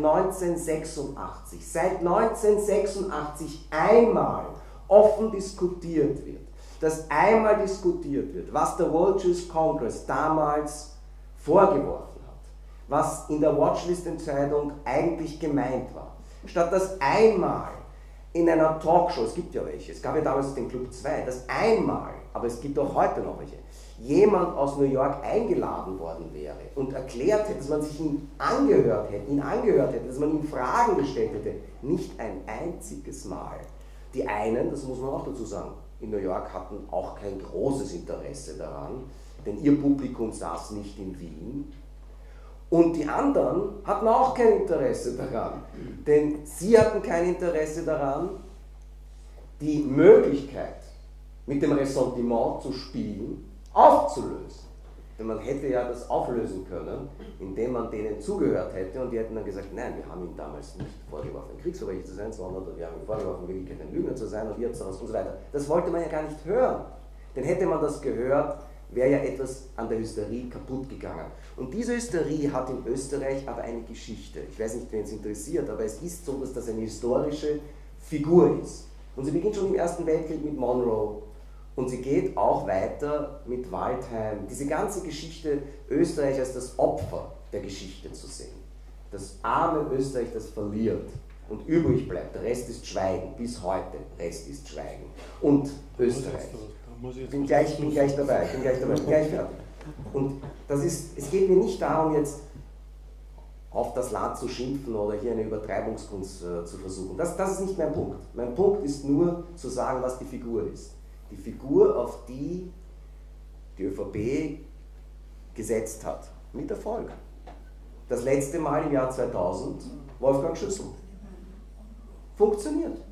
1986 einmal offen diskutiert wird, dass einmal diskutiert wird, was der World Jewish Congress damals vorgeworfen hat, was in der Watchlist-Entscheidung eigentlich gemeint war, statt dass einmal in einer Talkshow, es gibt ja welche, es gab ja damals den Club 2, dass einmal, aber es gibt auch heute noch welche, jemand aus New York eingeladen worden wäre und erklärt hätte, dass man sich ihn angehört hätte, dass man ihm Fragen gestellt hätte, nicht ein einziges Mal. Die einen, das muss man auch dazu sagen, in New York hatten auch kein großes Interesse daran, denn ihr Publikum saß nicht in Wien. Und die anderen hatten auch kein Interesse daran, denn sie hatten kein Interesse daran, die Möglichkeit, mit dem Ressentiment zu spielen, aufzulösen. Denn man hätte ja das auflösen können, indem man denen zugehört hätte und die hätten dann gesagt, nein, wir haben ihm damals nicht vorgeworfen, ein Kriegsverbrecher zu sein, sondern wir haben ihm vorgeworfen, wirklich ein Lügner zu sein und jetzt daraus und so weiter. Das wollte man ja gar nicht hören. Denn hätte man das gehört, wäre ja etwas an der Hysterie kaputt gegangen. Und diese Hysterie hat in Österreich aber eine Geschichte. Ich weiß nicht, wen es interessiert, aber es ist so, dass das eine historische Figur ist. Und sie beginnt schon im Ersten Weltkrieg mit Monroe und sie geht auch weiter mit Waldheim. Diese ganze Geschichte Österreich als das Opfer der Geschichte zu sehen. Das arme Österreich, das verliert und übrig bleibt. Der Rest ist Schweigen, bis heute. Rest ist Schweigen. Und Österreich. Ich bin gleich dabei, bin gleich fertig. Und es geht mir nicht darum, jetzt auf das Land zu schimpfen oder hier eine Übertreibungskunst zu versuchen. Das ist nicht mein Punkt. Mein Punkt ist nur zu sagen, was die Figur ist. Die Figur, auf die die ÖVP gesetzt hat. Mit Erfolg. Das letzte Mal im Jahr 2000 Wolfgang Schüssel. Funktioniert.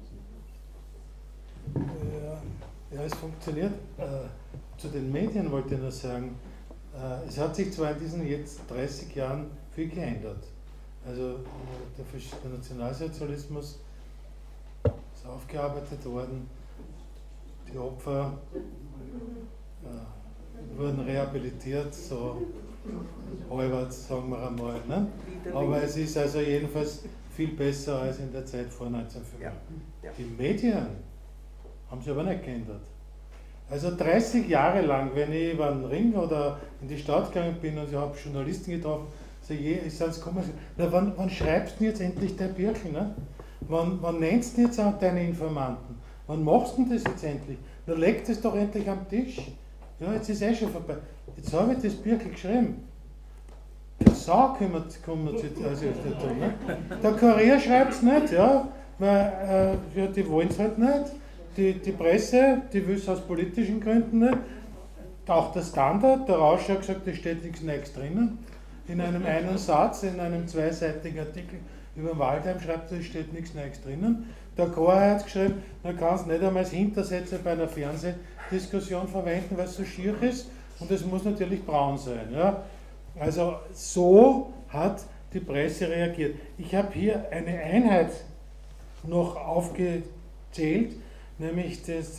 Ja, es funktioniert. Zu den Medien wollte ich nur sagen, es hat sich zwar in diesen jetzt 30 Jahren viel geändert. Also der Nationalsozialismus ist aufgearbeitet worden, die Opfer wurden rehabilitiert, so halbwegs, sagen wir einmal. Ne? Aber es ist also jedenfalls viel besser als in der Zeit vor 1945. Ja. Die Medien haben sich aber nicht geändert. Also 30 Jahre lang, wenn ich über den Ring oder in die Stadt gegangen bin und ich habe Journalisten getroffen, ich sage, wann schreibst du jetzt endlich der Birkel? Ne? Wann nennst du jetzt auch deine Informanten? Wann machst du das jetzt endlich? Na, leg das doch endlich am Tisch. Ja, jetzt ist schon vorbei. Jetzt habe ich das Birkel geschrieben. Die Sau kümmert sich darum. Ne? Der Kurier schreibt es nicht, ja, weil die wollen es halt nicht. Die Presse, die will es aus politischen Gründen nicht. Auch der Standard, der Rauscher hat gesagt, da steht nichts Neues drinnen. In einem einen Satz, in einem zweiseitigen Artikel über Waldheim schreibt er, es steht nichts Neues drinnen. Der Chor hat geschrieben, man kann es nicht einmal als Hintersätze bei einer Fernsehdiskussion verwenden, weil es so schier ist und es muss natürlich braun sein. Ja? Also so hat die Presse reagiert. Ich habe hier eine Einheit noch aufgezählt, nämlich das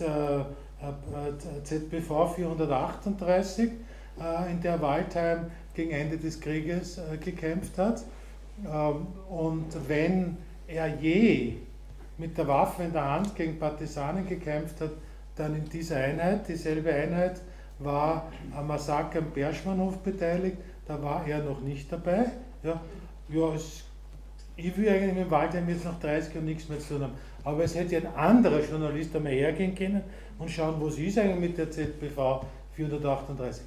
ZBV 438, in der Waldheim gegen Ende des Krieges gekämpft hat. Und wenn er je mit der Waffe in der Hand gegen Partisanen gekämpft hat, dann in dieser Einheit. Dieselbe Einheit war am Massaker am Berschmannhof beteiligt, da war er noch nicht dabei. Ich will eigentlich mit dem Waldheim jetzt nach 30 Jahren nichts mehr zu tun haben. Aber es hätte ein anderer Journalist einmal hergehen können und schauen, was ist eigentlich mit der ZBV 438.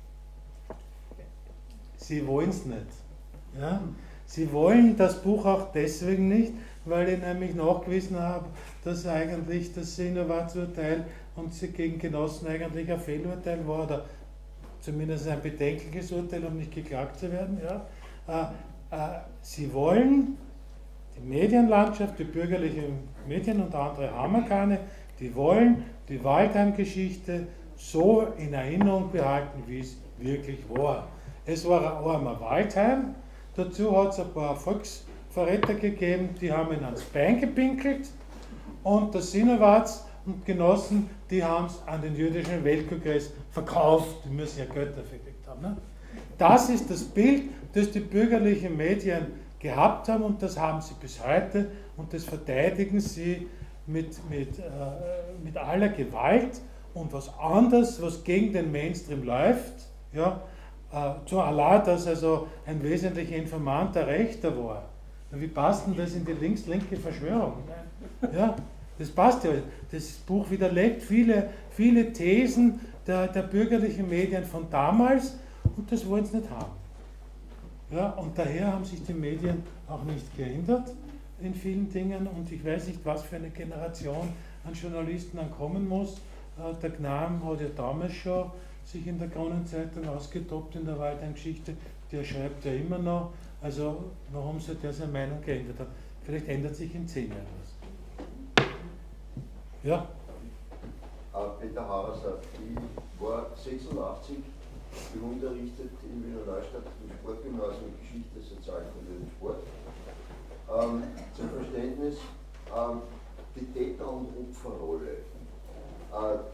Sie wollen es nicht. Ja? Sie wollen das Buch auch deswegen nicht, weil ich nämlich nachgewiesen habe, dass eigentlich das Sinowatz-Urteil und sie gegen Genossen eigentlich ein Fehlurteil war, oder zumindest ein bedenkliches Urteil, um nicht geklagt zu werden. Ja? Sie wollen die Medienlandschaft, die bürgerlichen Medien und andere haben wir keine, die wollen die Waldheim-Geschichte so in Erinnerung behalten, wie es wirklich war. Es war ein armer Waldheim, dazu hat es ein paar Volksverräter gegeben, die haben ihn ans Bein gepinkelt und der Sinowatz und Genossen, die haben es an den jüdischen Weltkongress verkauft, die müssen ja Geld dafür gekriegt haben. Ne? Das ist das Bild, das die bürgerlichen Medien gehabt haben und das haben sie bis heute und das verteidigen sie mit aller Gewalt und was anderes, was gegen den Mainstream läuft, ja, zu Allah, dass also ein wesentlicher Informant der Rechter war. Wie passt denn das in die links-linke Verschwörung? Ja, das passt ja. Das Buch widerlegt viele Thesen der bürgerlichen Medien von damals und das wollen sie nicht haben. Ja, und daher haben sich die Medien auch nicht geändert in vielen Dingen und ich weiß nicht, was für eine Generation an Journalisten ankommen muss. Der Gnam hat ja damals schon sich in der Kronenzeitung ausgetobt in der Waldheim-Geschichte, der schreibt ja immer noch, also warum sollte er seine Meinung geändert haben? Vielleicht ändert sich in 10 Jahren was. Ja? Peter Hauser, ich war 86 unterrichtet in Wiener Neustadt im Sportgymnasium Geschichte, Sozialkunde und Sport. Zum Verständnis, die Täter- und Opferrolle.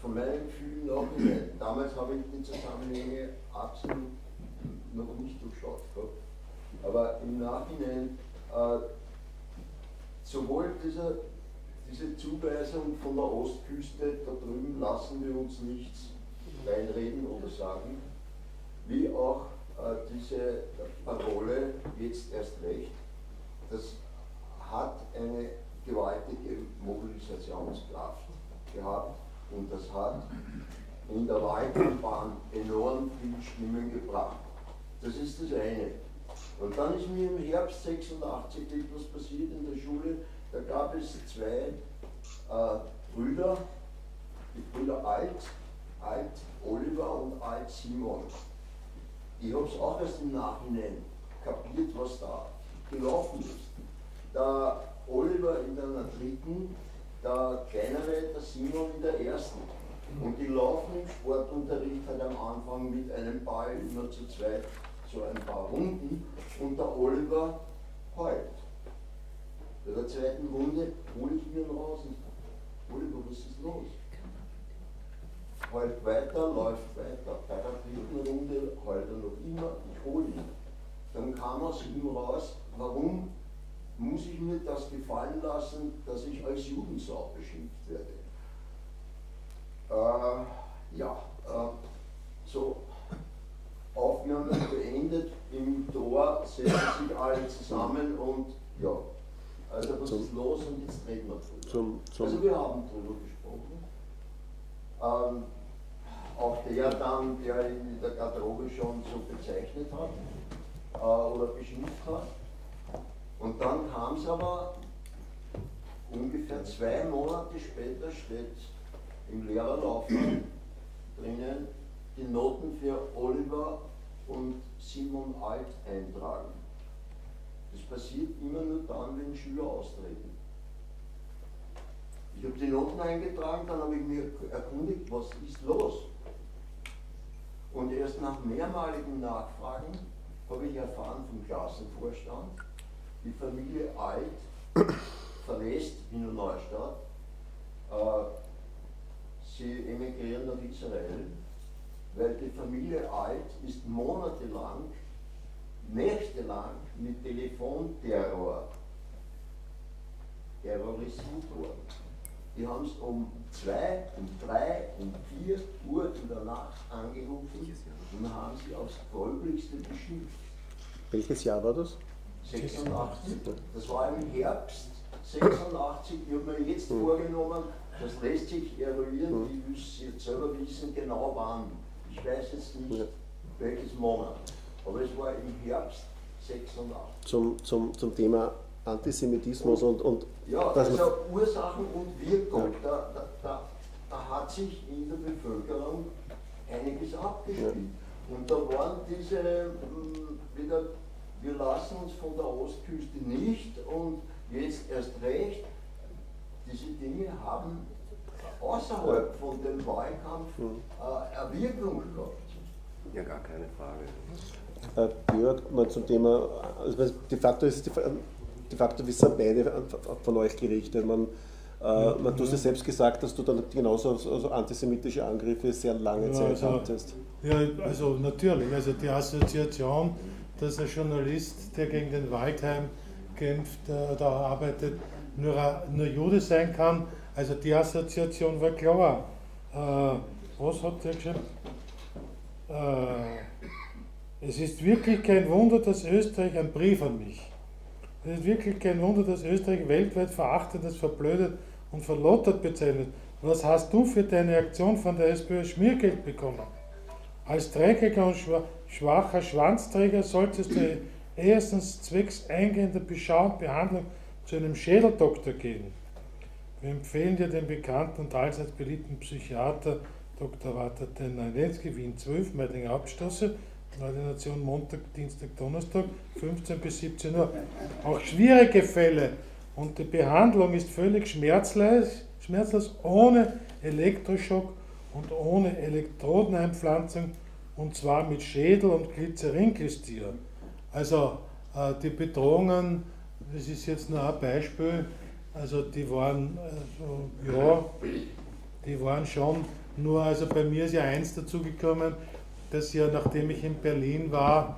von meinem Gefühl nachhinein, damals habe ich die Zusammenhänge absolut noch nicht durchschaut gehabt, aber im Nachhinein sowohl diese Zuweisung von der Ostküste, da drüben lassen wir uns nichts reinreden oder sagen, wie auch diese Parole, jetzt erst recht, das hat eine gewaltige Mobilisationskraft gehabt und das hat in der Wahlkampagne enorm viel Stimmen gebracht. Das ist das eine. Und dann ist mir im Herbst 86 etwas passiert in der Schule. Da gab es zwei Brüder, die Brüder Alt Oliver und Alt Simon. Ich habe es auch erst im Nachhinein kapiert, was da gelaufen ist. Der Oliver in der dritten, der kleinere, der Simon in der ersten. Und die laufen im Sportunterricht halt am Anfang mit einem Ball immer zu zweit so ein paar Runden und der Oliver heult. Bei der zweiten Runde hole ich ihn raus und sage, Oliver, was ist los? Heult weiter, läuft weiter. Bei der dritten Runde heult er noch immer, ich hole ihn. Dann kam aus ihm raus, warum muss ich mir das gefallen lassen, dass ich als Judensau beschimpft werde? So, Aufnahme beendet, im Tor setzen sich alle zusammen und ja, also was ist los und jetzt reden wir drüber. Also wir haben drüber gesprochen. Auch der dann, der in der Garderobe schon so bezeichnet hat oder beschimpft hat. Und dann kam es aber, ungefähr 2 Monate später steht im Lehrerlaufbahn drinnen, die Noten für Oliver und Simon Alt eintragen. Das passiert immer nur dann, wenn Schüler austreten. Ich habe die Noten eingetragen, dann habe ich mich erkundigt, was ist los? Und erst nach mehrmaligen Nachfragen habe ich erfahren vom Klassenvorstand, die Familie Alt verlässt Wiener Neustadt. Sie emigrieren nach Israel, weil die Familie Alt ist monatelang, nächtelang mit Telefonterror terrorisiert worden. Die haben es um 2, um 3, um 4 Uhr in der Nacht angerufen und haben sie aufs Gröblichste beschimpft. Welches Jahr war das? 86. Das war im Herbst 86. Ich habe mir jetzt vorgenommen, das lässt sich eruieren, ich will es jetzt selber wissen, genau wann. Ich weiß jetzt nicht, welches Monat. Aber es war im Herbst 86. Zum Thema Antisemitismus und ja, also Ursachen und Wirkung, da hat sich in der Bevölkerung einiges abgespielt. Ja. Und da waren diese wieder, wir lassen uns von der Ostküste nicht und jetzt erst recht, diese Dinge haben außerhalb von dem Wahlkampf eine Wirkung gehabt. Ja, gar keine Frage. Georg, mal zum Thema, also de facto wir sind beide von euch gerichtet. Du hast ja selbst gesagt, dass du dann genauso also antisemitische Angriffe sehr lange Zeit hattest. Ja, also natürlich, also die Assoziation, dass ein Journalist, der gegen den Waldheim kämpft oder arbeitet, nur Jude sein kann, also die Assoziation war klar. Was hat der geschrieben? Es ist wirklich kein Wunder, dass Österreich, ein Brief an mich, es ist wirklich kein Wunder, dass Österreich weltweit verachtet, als verblödet und verlottert bezeichnet. Was hast du für deine Aktion von der SPÖ Schmiergeld bekommen? Als dreckiger und schwacher Schwanzträger solltest du erstens zwecks eingehender Beschau und Behandlung zu einem Schädeldoktor gehen. Wir empfehlen dir den bekannten und allseits beliebten Psychiater Dr. Walter Tenalensky, Wien 12, Meidlinger Hauptstraße, Ordination Montag, Dienstag, Donnerstag, 15 bis 17 Uhr. Auch schwierige Fälle und die Behandlung ist völlig schmerzlos, ohne Elektroschock und ohne Elektrodeneinpflanzung und zwar mit Schädel und Glycerinklistier. Also die Bedrohungen, das ist jetzt nur ein Beispiel, also die waren, die waren schon Nur also bei mir ist ja eins dazugekommen, dass ja, nachdem ich in Berlin war,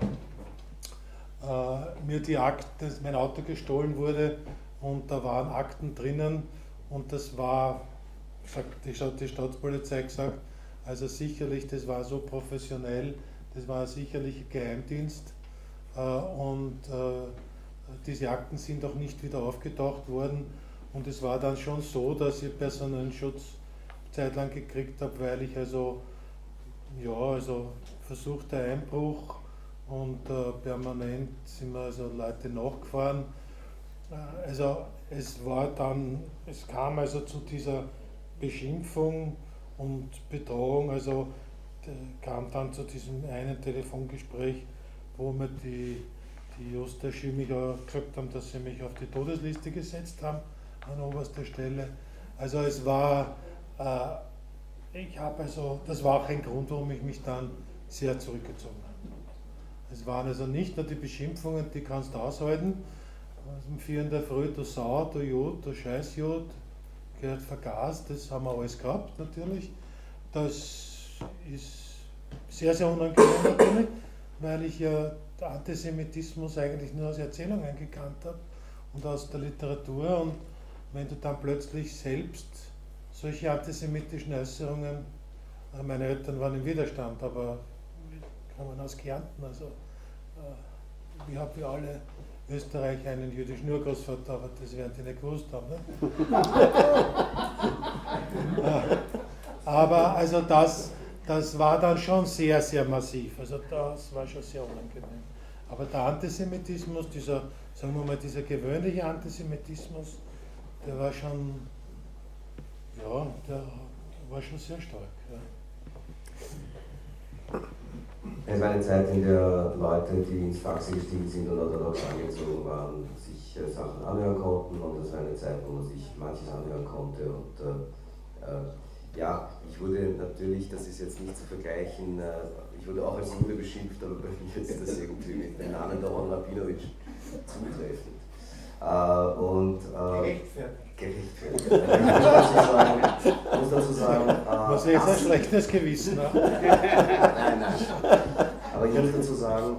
mir mein Auto gestohlen wurde und da waren Akten drinnen und das war, hat die Staatspolizei gesagt, also sicherlich, das war so professionell, das war sicherlich ein Geheimdienst und diese Akten sind auch nicht wieder aufgetaucht worden und es war dann schon so, dass ich Personenschutz zeitlang gekriegt habe, weil ich also versuchter Einbruch und permanent sind mir also Leute nachgefahren. Also es kam also zu dieser Beschimpfung und Bedrohung, also kam dann zu diesem einen Telefongespräch, wo mir die Osterschirmiger gesagt haben, dass sie mich auf die Todesliste gesetzt haben, an oberster Stelle. Also es war, das war auch ein Grund, warum ich mich dann sehr zurückgezogen habe. Es waren also nicht nur die Beschimpfungen, die kannst du aushalten, um 4 in der Früh, du Sau, du Jod, du Scheißjod, gehört vergast, das haben wir alles gehabt natürlich. Das ist sehr, sehr unangenehm natürlich, weil ich ja Antisemitismus eigentlich nur aus Erzählungen gekannt habe und aus der Literatur und wenn du dann plötzlich selbst solche antisemitischen Äußerungen, meine Eltern waren im Widerstand, aber kommen aus Kärnten, also wir haben wie alle Österreicher einen jüdischen Urgroßvater, aber das werden die nicht gewusst haben. Ne? Aber also das war dann schon sehr, sehr massiv, also das war schon sehr unangenehm. Aber der Antisemitismus, dieser gewöhnliche Antisemitismus, der war schon sehr stark. Ja. Es war eine Zeit, in der Leute, die ins Taxi gestiegen sind und orthodox angezogen waren, sich Sachen anhören konnten und das war eine Zeit, wo man sich manches anhören konnte und ja, ich wurde natürlich, das ist jetzt nicht zu vergleichen, ich wurde auch als Jude beschimpft, aber bei mir ist das irgendwie mit dem Namen Doron Rabinowitsch zutreffend. Gerechtfertigt. Ich muss dazu sagen. Was ist jetzt ein schlechtes Gewissen? Ne? Nein. Aber ich muss dazu sagen,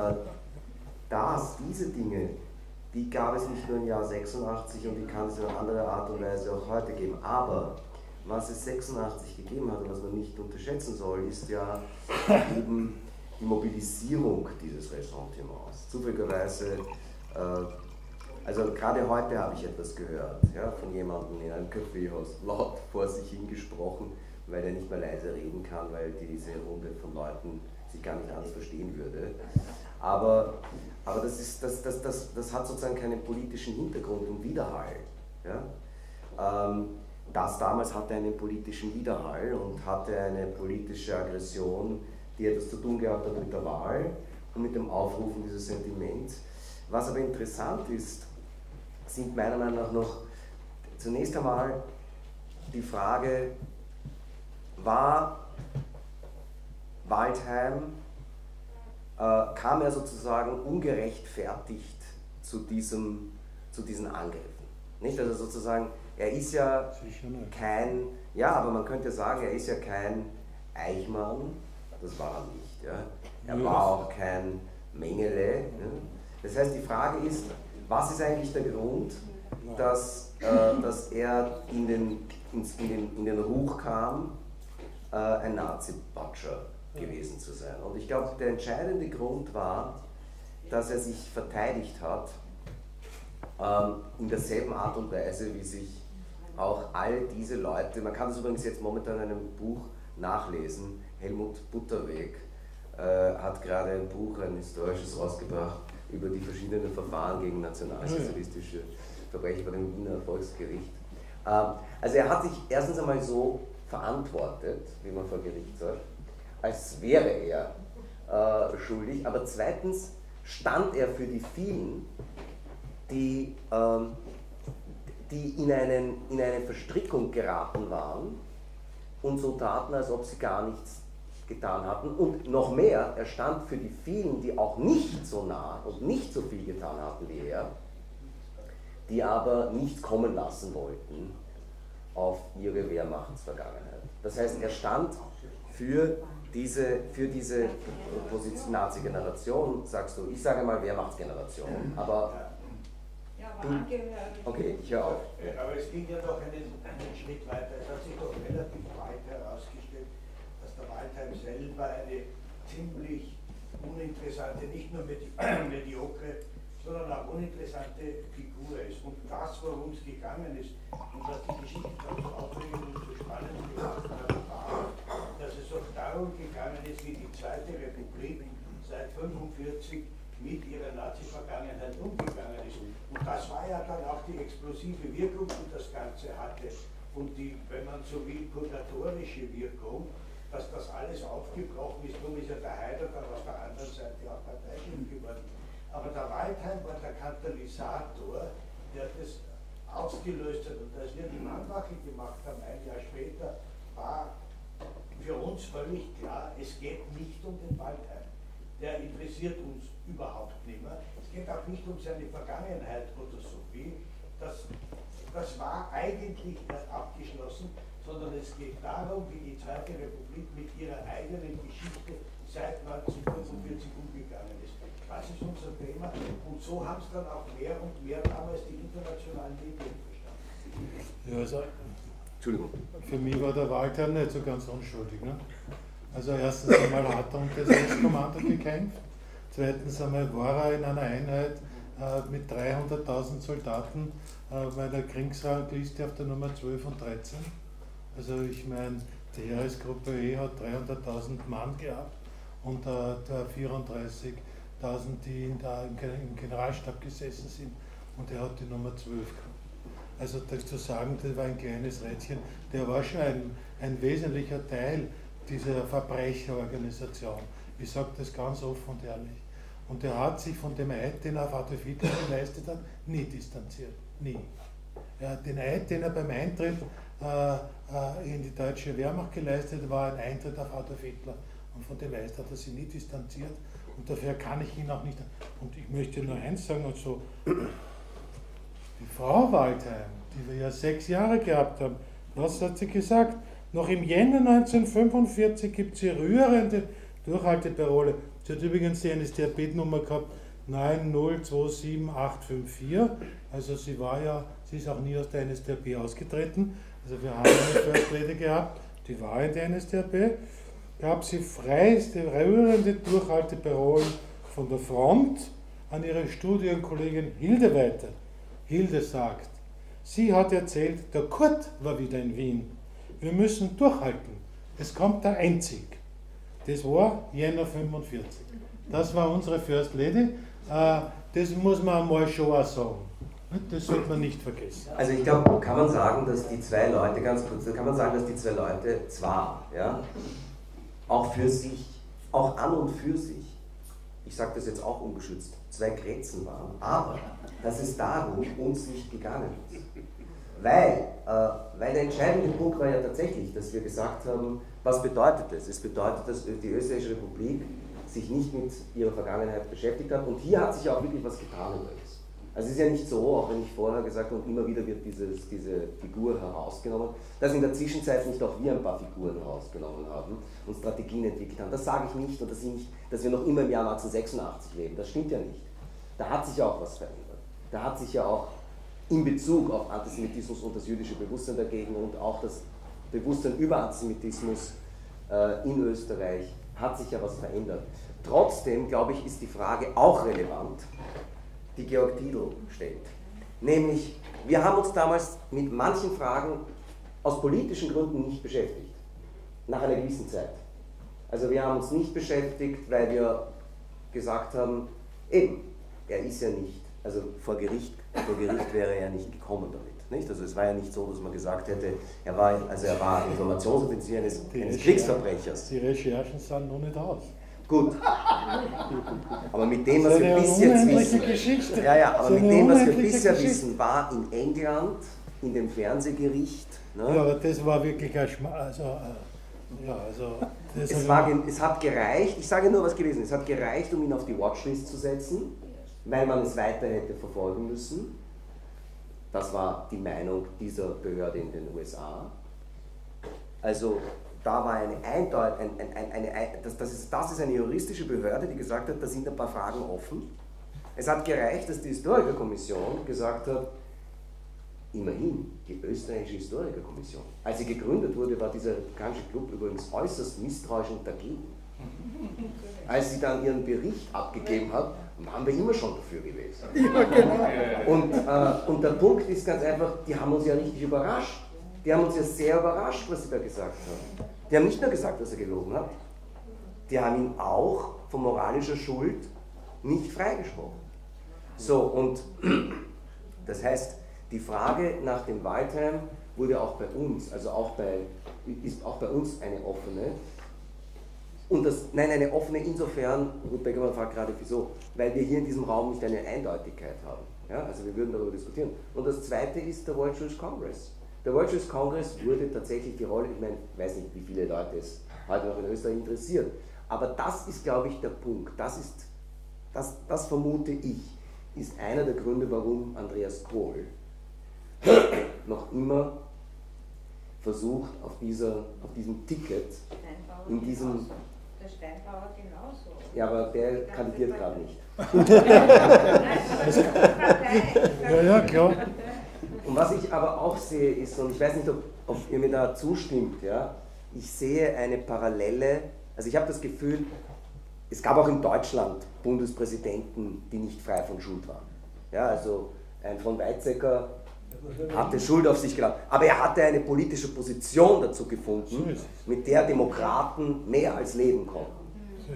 diese Dinge, die gab es nicht nur im Jahr 86 und die kann es in einer anderen Art und Weise auch heute geben. Aber was es 86 gegeben hat und was man nicht unterschätzen soll, ist ja eben die Mobilisierung dieses Ressentiments. Zufälligerweise, also gerade heute habe ich etwas gehört, ja, von jemandem in einem Kaffeehaus, laut vor sich hingesprochen, weil er nicht mehr leise reden kann, weil diese Runde von Leuten sich gar nicht anders verstehen würde. Aber das hat sozusagen keinen politischen Hintergrund und Widerhall. Ja? Das damals hatte einen politischen Widerhall und hatte eine politische Aggression, die etwas zu tun gehabt hat mit der Wahl und mit dem Aufrufen dieses Sentiments. Was aber interessant ist, sind meiner Meinung nach noch zunächst einmal die Frage, war Waldheim, kam er sozusagen ungerechtfertigt zu diesen Angriffen. Nicht? Also sozusagen, er ist ja kein, ja, aber man könnte sagen, er ist ja kein Eichmann, das war er nicht. Ja? Er war auch kein Mengele. Ja? Das heißt, die Frage ist, was ist eigentlich der Grund, dass er in den Ruch kam, ein Nazi-Batscher gewesen zu sein. Und ich glaube, der entscheidende Grund war, dass er sich verteidigt hat, in derselben Art und Weise, wie sich auch all diese Leute, man kann das übrigens jetzt momentan in einem Buch nachlesen, Helmut Butterweg hat gerade ein Buch, ein historisches, rausgebracht über die verschiedenen Verfahren gegen nationalsozialistische Verbrecher bei dem Wiener Volksgericht. Also er hat sich erstens einmal so verantwortet, wie man vor Gericht sagt, als wäre er schuldig, aber zweitens stand er für die vielen, die in eine Verstrickung geraten waren und so taten, als ob sie gar nichts getan hatten. Und noch mehr, er stand für die vielen, die auch nicht so nah und nicht so viel getan hatten wie er, die aber nichts kommen lassen wollten auf ihre Wehrmachtsvergangenheit. Das heißt, er stand für diese Nazi-Generation, sagst du. Ich sage mal, Wehrmachtsgeneration. Aber okay, ich höre auf. Aber es ging ja doch einen Schritt weiter. Es hat sich doch relativ bald herausgestellt, dass der Waldheim selber eine ziemlich uninteressante, nicht nur mediokre, sondern auch uninteressante Figur ist. Und das, worum es gegangen ist und was die Geschichte dann so aufregend und so spannend gemacht hat, war, dass es auch darum gegangen ist, wie die Zweite Republik seit 1945 mit ihrer Nazi-Vergangenheit umgegangen ist. Und das war ja dann auch die explosive Wirkung, die das Ganze hatte. Und die, wenn man so will, purgatorische Wirkung, dass das alles aufgebrochen ist. Nun ist ja der Haider dann auf der anderen Seite auch Parteichef geworden. Aber der Waldheim war der Katalysator, der das ausgelöst hat. Und als wir die Mannwache gemacht haben, ein Jahr später, war für uns völlig klar, es geht nicht um den Waldheim. Der interessiert uns überhaupt nicht mehr. Es geht auch nicht um seine Vergangenheit oder so wie. Das war eigentlich abgeschlossen, sondern es geht darum, wie die Zweite Republik mit ihrer eigenen Geschichte seit 1945 umgegangen ist. Das ist unser Thema und so haben es dann auch mehr und mehr damals die internationalen Medien verstanden. Ja, also Entschuldigung. Für mich war der Waldheim nicht so ganz unschuldig. Ne? Also erstens einmal hat er unter das SS-Kommando gekämpft, zweitens einmal war er in einer Einheit mit 300.000 Soldaten bei der Kriegsrangliste auf der Nummer 12 und 13. Also ich meine, die Heeresgruppe E hat 300.000 Mann gehabt und der 34.000, die im Generalstab gesessen sind, und er hat die Nummer 12 gehabt. Also das zu sagen, das war ein kleines Rädchen, der war schon ein wesentlicher Teil dieser Verbrecherorganisation. Ich sage das ganz offen und ehrlich. Und er hat sich von dem Eid, den er auf Adolf Hitler geleistet hat, nie distanziert. Nie. Er hat den Eid, den er beim Eintritt in die deutsche Wehrmacht geleistet, war ein Eintritt auf Adolf Hitler. Und von dem Eid hat er sich nie distanziert. Und dafür kann ich ihn auch nicht. Und ich möchte nur eins sagen, also die Frau Waldheim, die wir ja 6 Jahre gehabt haben, was hat sie gesagt? Noch im Jänner 1945 gibt sie rührende Durchhalteparole. Sie hat übrigens die NSDAP-Nummer gehabt, 9027854. Also sie ist auch nie aus der NSDAP ausgetreten. Also wir haben eine First Lady gehabt, die war in der NSDAP. Gab sie freiste, rührende Durchhalteparolen von der Front an ihre Studienkollegin Hilde weiter. Hilde sagt, sie hat erzählt, der Kurt war wieder in Wien. Wir müssen durchhalten. Es kommt der Einzig. Das war Jänner 45. Das war unsere First Lady. Das muss man einmal schon auch sagen. Das sollte man nicht vergessen. Also ich glaube, kann man sagen, dass die zwei Leute, ganz kurz, kann man sagen, dass die zwei Leute zwar, ja, auch für sich, auch an und für sich, ich sage das jetzt auch ungeschützt, zwei Grätzen waren, aber dass es darum uns nicht gegangen ist. Weil der entscheidende Punkt war ja tatsächlich, dass wir gesagt haben, was bedeutet das? Es bedeutet, dass die Österreichische Republik sich nicht mit ihrer Vergangenheit beschäftigt hat, und hier hat sich auch wirklich was getan übrigens. Also es ist ja nicht so, auch wenn ich vorher gesagt habe, immer wieder wird diese Figur herausgenommen, dass in der Zwischenzeit nicht auch wir ein paar Figuren herausgenommen haben und Strategien entwickelt haben. Das sage ich nicht, und dass wir noch immer im Jahr 1986 leben. Das stimmt ja nicht. Da hat sich ja auch was verändert. Da hat sich ja auch in Bezug auf Antisemitismus und das jüdische Bewusstsein dagegen und auch das Bewusstsein über Antisemitismus in Österreich hat sich ja was verändert. Trotzdem, glaube ich, ist die Frage auch relevant, die Georg Dietl stellt. Nämlich, wir haben uns damals mit manchen Fragen aus politischen Gründen nicht beschäftigt, nach einer gewissen Zeit. Also wir haben uns nicht beschäftigt, weil wir gesagt haben, eben, er ist ja nicht, also vor Gericht wäre er ja nicht gekommen damit. Nicht? Also es war ja nicht so, dass man gesagt hätte, er war Informationsoffizier eines Kriegsverbrechers. Die Recherchen sahen noch nicht aus. Gut, aber mit dem, was wir bis jetzt wissen, wissen, war in England, in dem Fernsehgericht. Ne? Ja, aber das war wirklich ein es hat gereicht, ich sage nur, was gewesen ist, es hat gereicht, um ihn auf die Watchlist zu setzen, weil man es weiter hätte verfolgen müssen. Das war die Meinung dieser Behörde in den USA. Also da war eine eindeutige, das ist eine juristische Behörde, die gesagt hat, da sind ein paar Fragen offen. Es hat gereicht, dass die Historikerkommission gesagt hat, immerhin, die österreichische Historikerkommission. Als sie gegründet wurde, war dieser republikanische Club übrigens äußerst misstrauisch und dagegen. Als sie dann ihren Bericht abgegeben hat, waren wir immer schon dafür gewesen. Und der Punkt ist ganz einfach, die haben uns ja richtig überrascht. Die haben uns ja sehr überrascht, was sie da gesagt haben. Die haben nicht nur gesagt, dass er gelogen hat, die haben ihn auch von moralischer Schuld nicht freigesprochen. So, und das heißt, die Frage nach dem Waldheim wurde auch bei uns, also ist auch bei uns eine offene. Und eine offene insofern, Ruth Beckermann fragt gerade wieso, weil wir hier in diesem Raum nicht eine Eindeutigkeit haben. Ja, also wir würden darüber diskutieren. Und das zweite ist der World Jewish Congress. Der World Jewish Congress wurde tatsächlich die Rolle, ich meine, ich weiß nicht, wie viele Leute es heute noch in Österreich interessiert, aber das ist, glaube ich, der Punkt. Das vermute ich, ist einer der Gründe, warum Andreas Pohl noch immer versucht, auf diesem Ticket, in diesem... Der Steinbauer genauso. Ja, aber der kandidiert gerade nicht. Ja, klar. Und was ich aber auch sehe ist, und ich weiß nicht, ob ihr mir da zustimmt, ja, ich sehe eine Parallele, also ich habe das Gefühl, es gab auch in Deutschland Bundespräsidenten, die nicht frei von Schuld waren. Ja, also ein von Weizsäcker hatte Schuld auf sich geladen, aber er hatte eine politische Position dazu gefunden, mit der Demokraten mehr als leben konnten.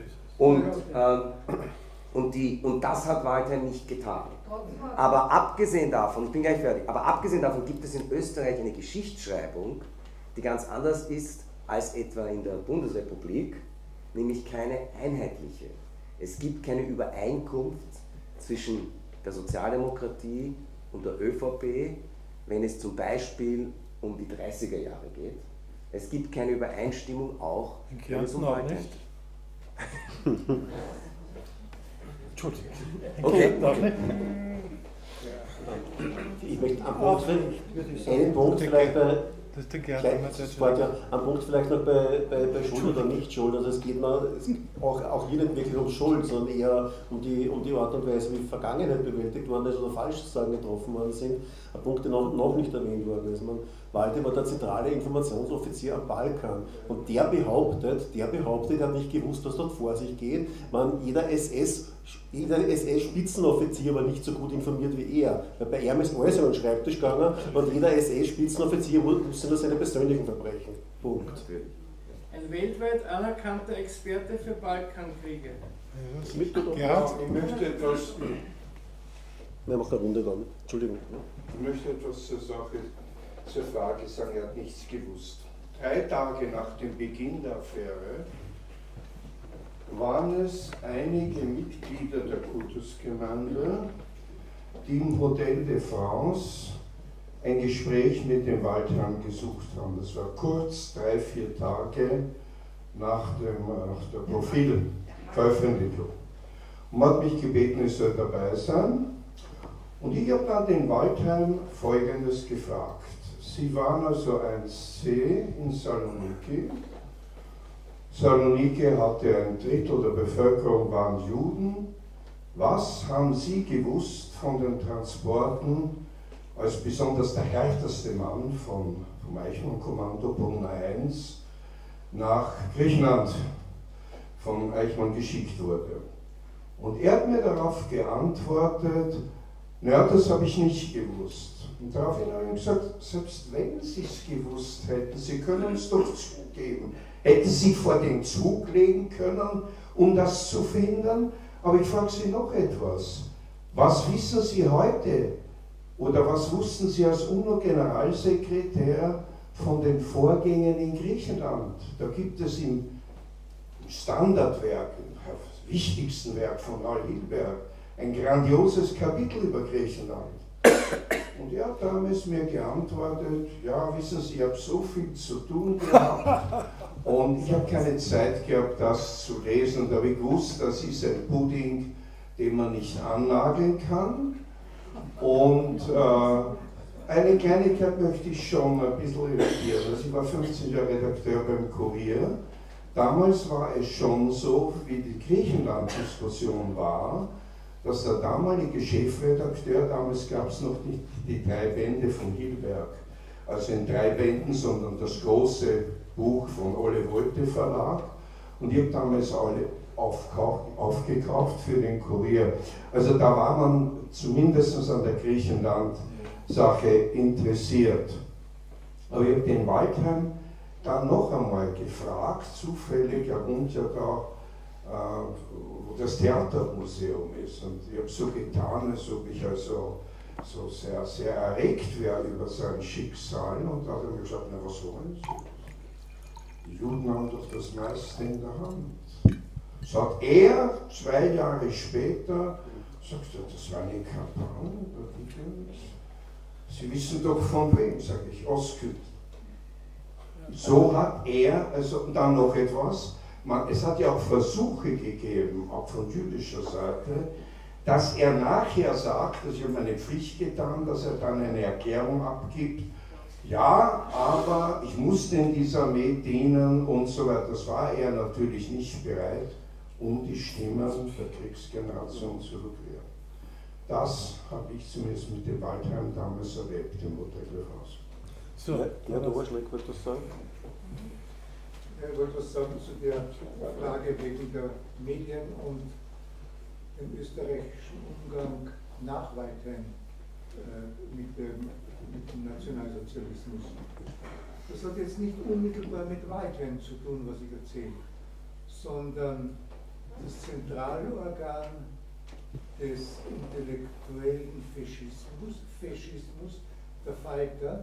Und das hat Waldheim nicht getan. Aber abgesehen davon, ich bin gleich fertig, aber abgesehen davon gibt es in Österreich eine Geschichtsschreibung, die ganz anders ist als etwa in der Bundesrepublik, nämlich keine einheitliche. Es gibt keine Übereinkunft zwischen der Sozialdemokratie und der ÖVP, wenn es zum Beispiel um die 30er Jahre geht. Es gibt keine Übereinstimmung auch, wenn es um Waldheim geht. Entschuldigung. Okay. Ich möchte einen Punkt vielleicht noch bei Schuld oder Nicht-Schuld. Also es geht auch hier nicht wirklich um Schuld, sondern eher um die Art und Weise, wie Vergangenheit bewältigt worden ist oder Falschsagen getroffen worden sind. Ein Punkt, der noch nicht erwähnt worden ist. Waldheim war der zentrale Informationsoffizier am Balkan und der behauptet, er hat nicht gewusst, was dort vor sich geht. Jeder SS-Spitzenoffizier war nicht so gut informiert wie er. Weil bei ihm ist alles über den Schreibtisch gegangen und jeder SS-Spitzenoffizier wusste nur seine persönlichen Verbrechen. Punkt. Ein weltweit anerkannter Experte für Balkankriege. Ja, ich möchte etwas. Wir machen eine Runde dann. Entschuldigung. Ich möchte etwas zur Frage sagen, er hat nichts gewusst. 3 Tage nach dem Beginn der Affäre waren es einige Mitglieder der Kultusgemeinde, die im Hotel de France ein Gespräch mit dem Waldheim gesucht haben. Das war kurz 3-4 Tage nach der Profilveröffentlichung. Man hat mich gebeten, ich soll dabei sein. Und ich habe dann den Waldheim Folgendes gefragt. Sie waren also ein See in Saloniki. Saloniki hatte 1/3 der Bevölkerung waren Juden. Was haben Sie gewusst von den Transporten als besonders der härteste Mann vom Eichmann-Kommando Brunner 1 nach Griechenland von Eichmann geschickt wurde? Und er hat mir darauf geantwortet, naja, das habe ich nicht gewusst. Und daraufhin habe ich gesagt, selbst wenn Sie es gewusst hätten, Sie können es doch zugeben. Hätten Sie vor den Zug legen können, um das zu finden? Aber ich frage Sie noch etwas. Was wissen Sie heute oder was wussten Sie als UNO-Generalsekretär von den Vorgängen in Griechenland? Da gibt es im Standardwerk, im wichtigsten Werk von Karl Hilberg, ein grandioses Kapitel über Griechenland. Und er hat damals mir geantwortet, ja, wissen Sie, ich habe so viel zu tun gehabt und ich habe keine Zeit gehabt, das zu lesen. Und da habe ich gewusst, das ist ein Pudding, den man nicht annageln kann. Und Eine Kleinigkeit möchte ich schon ein bisschen revidieren. Also ich war 15 Jahre Redakteur beim Kurier. Damals war es schon so, wie die Griechenland-Diskussion war, dass der damalige Chefredakteur, damals gab es noch nicht die 3 Bände von Hilberg, also in 3 Bänden, sondern das große Buch von Ole Wolte Verlag. Und ich habe damals alle aufgekauft für den Kurier. Also da war man zumindest an der Griechenland-Sache interessiert. Aber ich habe den Waldheim dann noch einmal gefragt, zufällig, er wohnt ja da, wo das Theatermuseum ist. Und ich habe so getan, als ob ich also so sehr, sehr erregt wäre über sein Schicksal. Und da hat er mir gesagt, na was wollen Sie? Die Juden haben doch das meiste in der Hand. Sagt er, 2 Jahre später, sagt er, das war eine Kampagne. Sie wissen doch von wem, sage ich, Oskut. So hat er, also dann noch etwas, es hat ja auch Versuche gegeben, auch von jüdischer Seite, dass er nachher sagt, dass ich habe meine Pflicht getan, dass er dann eine Erklärung abgibt, ja, aber ich musste in dieser Armee dienen und so weiter. Das war er natürlich nicht bereit, um die Stimmen der Kriegsgeneration zu rückwehren. Das habe ich zumindest mit dem Waldheim damals erlebt im Hotelhaus. So, ja, der Vorschlag wollte das sagen. Ich wollte was sagen zu der Frage wegen der Medien und dem österreichischen Umgang nach Waldheim mit dem Nationalsozialismus. Das hat jetzt nicht unmittelbar mit Waldheim zu tun, was ich erzähle, sondern das Zentralorgan des intellektuellen Faschismus, der Falter,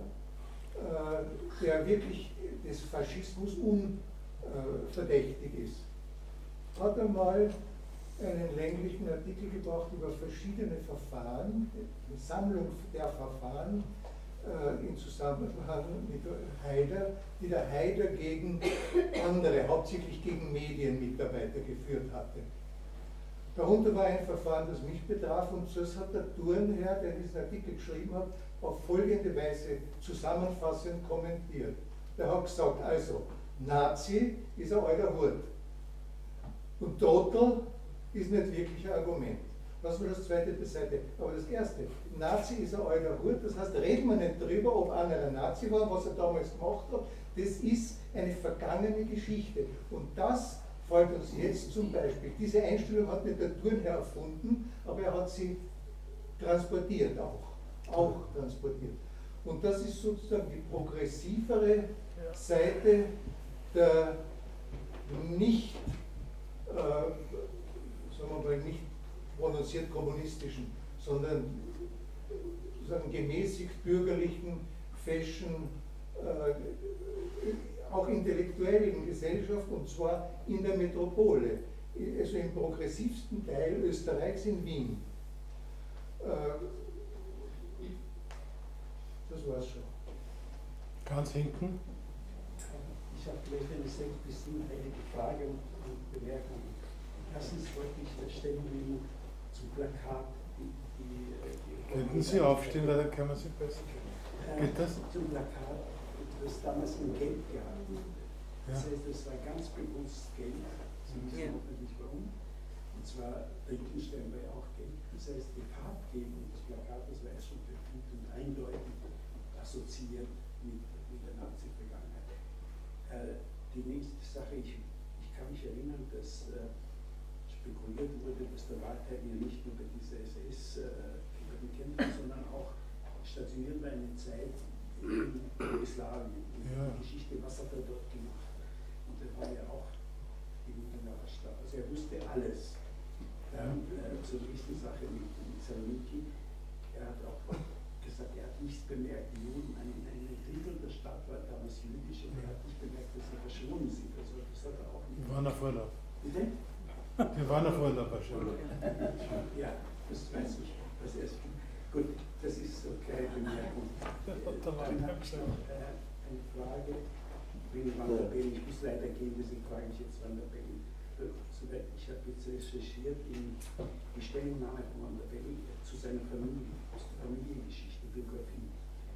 der wirklich des Faschismus unverdächtig ist, hat einmal einen länglichen Artikel gebracht über verschiedene Verfahren, eine Sammlung der Verfahren in Zusammenhang mit Haider, die der Haider gegen andere, hauptsächlich gegen Medienmitarbeiter geführt hatte. Darunter war ein Verfahren, das mich betraf, und das hat der Thurnherr, der diesen Artikel geschrieben hat, auf folgende Weise zusammenfassend kommentiert. Der hat gesagt, also, Nazi ist ein alter Hurt und Total ist nicht wirklich ein Argument. Lassen wir das zweite beiseite. Aber das erste, Nazi ist ein alter Hurt, das heißt, reden wir nicht darüber, ob einer ein Nazi war, was er damals gemacht hat. Das ist eine vergangene Geschichte. Und das fällt uns jetzt zum Beispiel. Diese Einstellung hat nicht der Thurnherr erfunden, aber er hat sie transportiert auch transportiert. Und das ist sozusagen die progressivere Seite der nicht, sagen wir mal, nicht prononciert kommunistischen, sondern sozusagen gemäßigt bürgerlichen, fashion, auch intellektuellen Gesellschaft, und zwar in der Metropole, also im progressivsten Teil Österreichs in Wien. Das war's schon. Ganz hinten. Ich habe vielleicht eine selbstbestimmte Frage und Bemerkung. Erstens wollte ich stellen, wie zum Plakat Könnten Sie aufstehen, weil dann kann man Sie besser. Geht das? Zum Plakat, das damals in Gelb gehalten. Das heißt, das war ganz bewusst Gelb. Sie wissen auch nicht warum. Und zwar Liechtenstein war ja auch Gelb. Das heißt, die Farbgebung des Plakates war schon befüllt und eindeutig assoziiert mit der Nazi-Vergangenheit. Die nächste Sache, ich kann mich erinnern, dass spekuliert wurde, dass der Waldheim ja nicht nur bei dieser SS über den Kämpfen, sondern auch stationiert war eine Zeit in Jugoslawien, in der Geschichte, was hat er dort gemacht. Und er war ja auch in der Stadt, also er wusste alles. Zur nächsten Sache mit Saloniki, er hat auch gesagt, er hat nichts bemerkt, die Juden, ein Drittel der Stadt war damals jüdisch, und er hat nicht bemerkt, dass sie verschwunden sind. Also das hat er auch nicht. Wir waren auf Urlaub. Bitte? Wir waren auf Urlaub wahrscheinlich. Ja, das weiß ich. Gut, das ist so keine Bemerkung. Dann habe ich noch eine Frage wegen Van der Bellen. Ich muss leider gehen, deswegen frage ich jetzt Van der Bellen. Soweit ich habe jetzt recherchiert in die Stellungnahme von Van der Bellen zu seiner Familie, aus der Familiengeschichte, Biografie.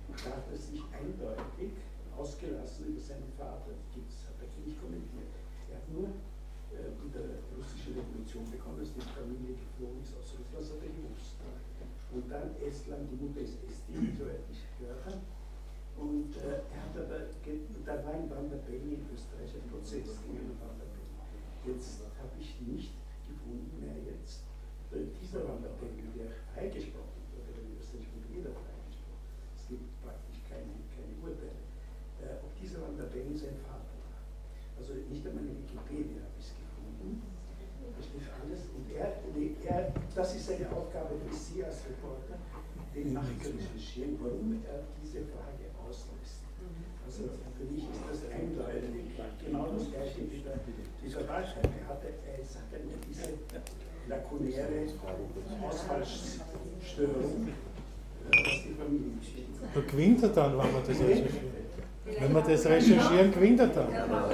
da hat er sich eindeutig ausgelassen über seinen Vater. Hat er nicht kommentiert. Er hat nur in der russischen Revolution bekommen, dass die Familie geflogen ist aus Russland, das hat er gewusst. Und dann Estland, die Mutter ist Estin, soweit ich gehört habe. Und er hat aber, da war in Van der Bellen in Österreich ein Prozess gegen Van der Bellen. Jetzt habe ich nicht gefunden mehr jetzt, dieser Van der Bellen, der freigesprochen wurde, in Österreich wurde jeder freigesprochen. Es gibt praktisch keine Urteile. Ob dieser Van der Bellen sein Vater war. Also nicht einmal in Wikipedia habe ich es gefunden. Da steht alles. Und das ist seine Aufgabe für Sie als Reporter, den nachzurecherchieren, warum er diese Frage auslässt. Also für mich ist das eindeutig genau das gleiche wie dieser Wahlschreiber. Er sagt ja nur diese lakonäre Ausfallsstörung, was die Familie besteht. Da gewinnt er dann, wenn man das recherchiert. Wenn wir das recherchieren, gewinnt er dann.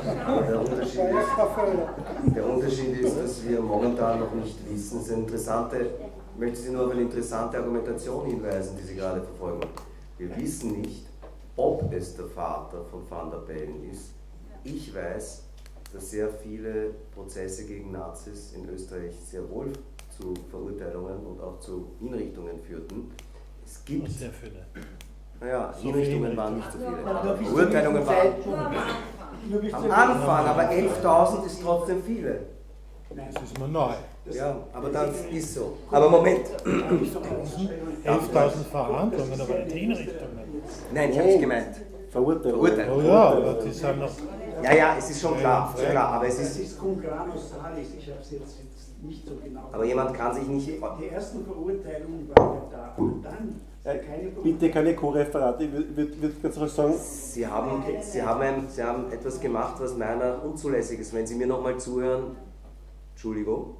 Der Unterschied ist, dass wir momentan noch nicht wissen. Ich möchte Sie nur auf eine interessante Argumentation hinweisen, die Sie gerade verfolgen. Wir wissen nicht, ob es der Vater von Van der Bellen ist. Ich weiß, dass sehr viele Prozesse gegen Nazis in Österreich sehr wohl zu Verurteilungen und auch zu Hinrichtungen führten. Es gibt sehr viele. Naja, Hinrichtungen waren nicht so viele. Verurteilungen waren am Anfang, aber 11.000 ist trotzdem viele. Das ist mir neu. Ja, aber das ist so. Aber Moment. 11.000 Verhandlungen, aber nicht Hinrichtungen. Nein, ich habe nicht gemeint. Verurteilt. Oh ja, aber die sind noch... Ja, es ist schon klar, aber es ist... Das ist cum grano salis, ich habe es jetzt nicht so genau... Aber jemand kann sich nicht... Die ersten Verurteilungen waren ja da, und dann... Bitte keine Co-Referate, ich würde ganz einfach sagen... Sie haben etwas gemacht, was meiner unzulässig ist. Wenn Sie mir nochmal zuhören... Entschuldigung.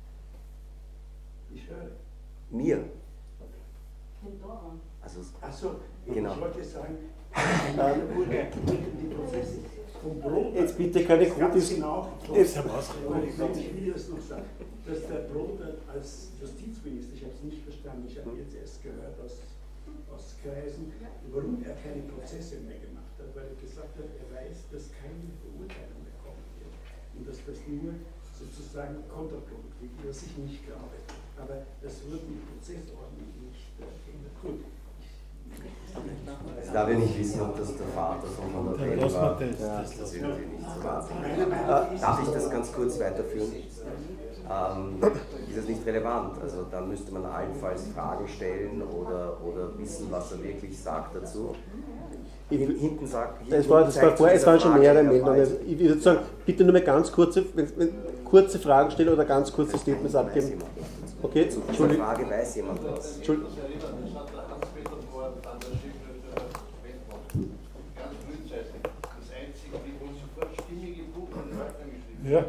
Ich höre. Mir. Also, genau. Ich wollte sagen, die Prozesse vom Brot... Jetzt bitte keine genau, jetzt ich will das noch sagen, dass der Brot als Justizminister, ich habe es nicht verstanden, ich habe jetzt erst gehört aus Kreisen, warum er keine Prozesse mehr gemacht hat, weil er gesagt hat, er weiß, dass keine Verurteilung mehr kommen wird und dass das nur sozusagen kontraproduktiv ist, was ich nicht glaube. Aber das wird die Prozessordnung nicht ändern. Gut. Da wir nicht wissen, ob das der Vater von Van der Bellen war, das ist irgendwie nicht so wahnsinnig. Darf ich das ganz kurz weiterführen? Ist das nicht relevant? Also dann müsste man allenfalls Fragen stellen oder wissen, was er wirklich sagt dazu. Hinten sagt... Es waren schon mehrere Meldungen. Ich würde sagen, bitte nur mal ganz kurze Fragen stellen oder ganz kurze Statements abgeben. Okay, Entschuldigung. Frage weiß jemand was. Entschuldigung. Ja.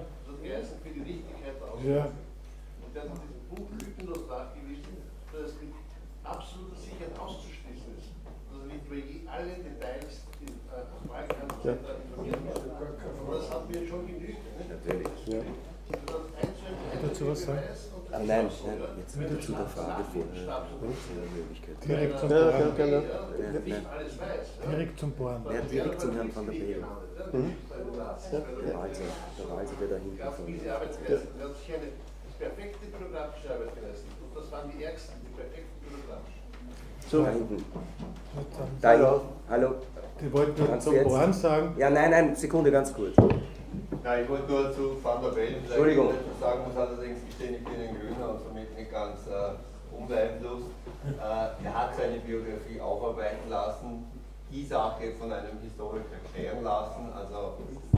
Ja. Und der hat dieses Buch lückenlos nachgewiesen, dass es mit absoluter Sicherheit auszuschließen ist. Also nicht über alle Details des Balkans informiert werden. Aber das haben wir schon genügt. Natürlich. Ja. Dazu was sagen? Nein, jetzt wieder zu der Frage vorher. Direkt zum Bohren. Direkt zum Bohren. Direkt zum Herrn Van der Bellen. Der Walser, der da hinten von. Diese Arbeitsweise, der hat sich eine perfekte bürokratische Arbeit geleistet. Und das waren die Ärgsten, die perfekten bürokratischen. So, da hinten. Da hinten. Hallo. Die wollten nur zum Bohren sagen. Ja, nein, Sekunde, ganz kurz. Ja, ich wollte nur zu Van der Bellen sagen, muss allerdings gestehen, ich bin ein Grüner und somit nicht ganz unbeeinflusst. Er hat seine Biografie aufarbeiten lassen, die Sache von einem Historiker klären lassen. Also,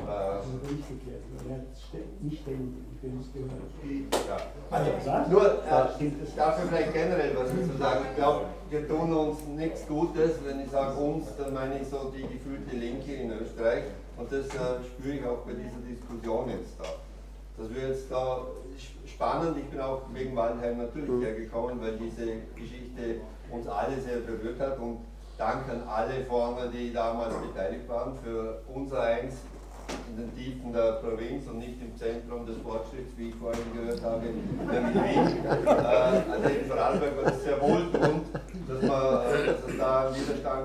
nicht ständig. Ja. Nur dafür vielleicht generell was dazu sagen. Ich glaube, wir tun uns nichts Gutes. Wenn ich sage uns, dann meine ich so die gefühlte Linke in Österreich. Und das spüre ich auch bei dieser Diskussion jetzt da. Das wird jetzt da spannend. Ich bin auch wegen Waldheim natürlich hergekommen, weil diese Geschichte uns alle sehr berührt hat. Und Dank an alle vorne, die damals beteiligt waren, für unser Eins in den Tiefen der Provinz und nicht im Zentrum des Fortschritts, wie ich vorhin gehört habe, nämlich Wien. Also in Vorarlberg war das sehr wohltuend, dass es da einen Widerstand gibt.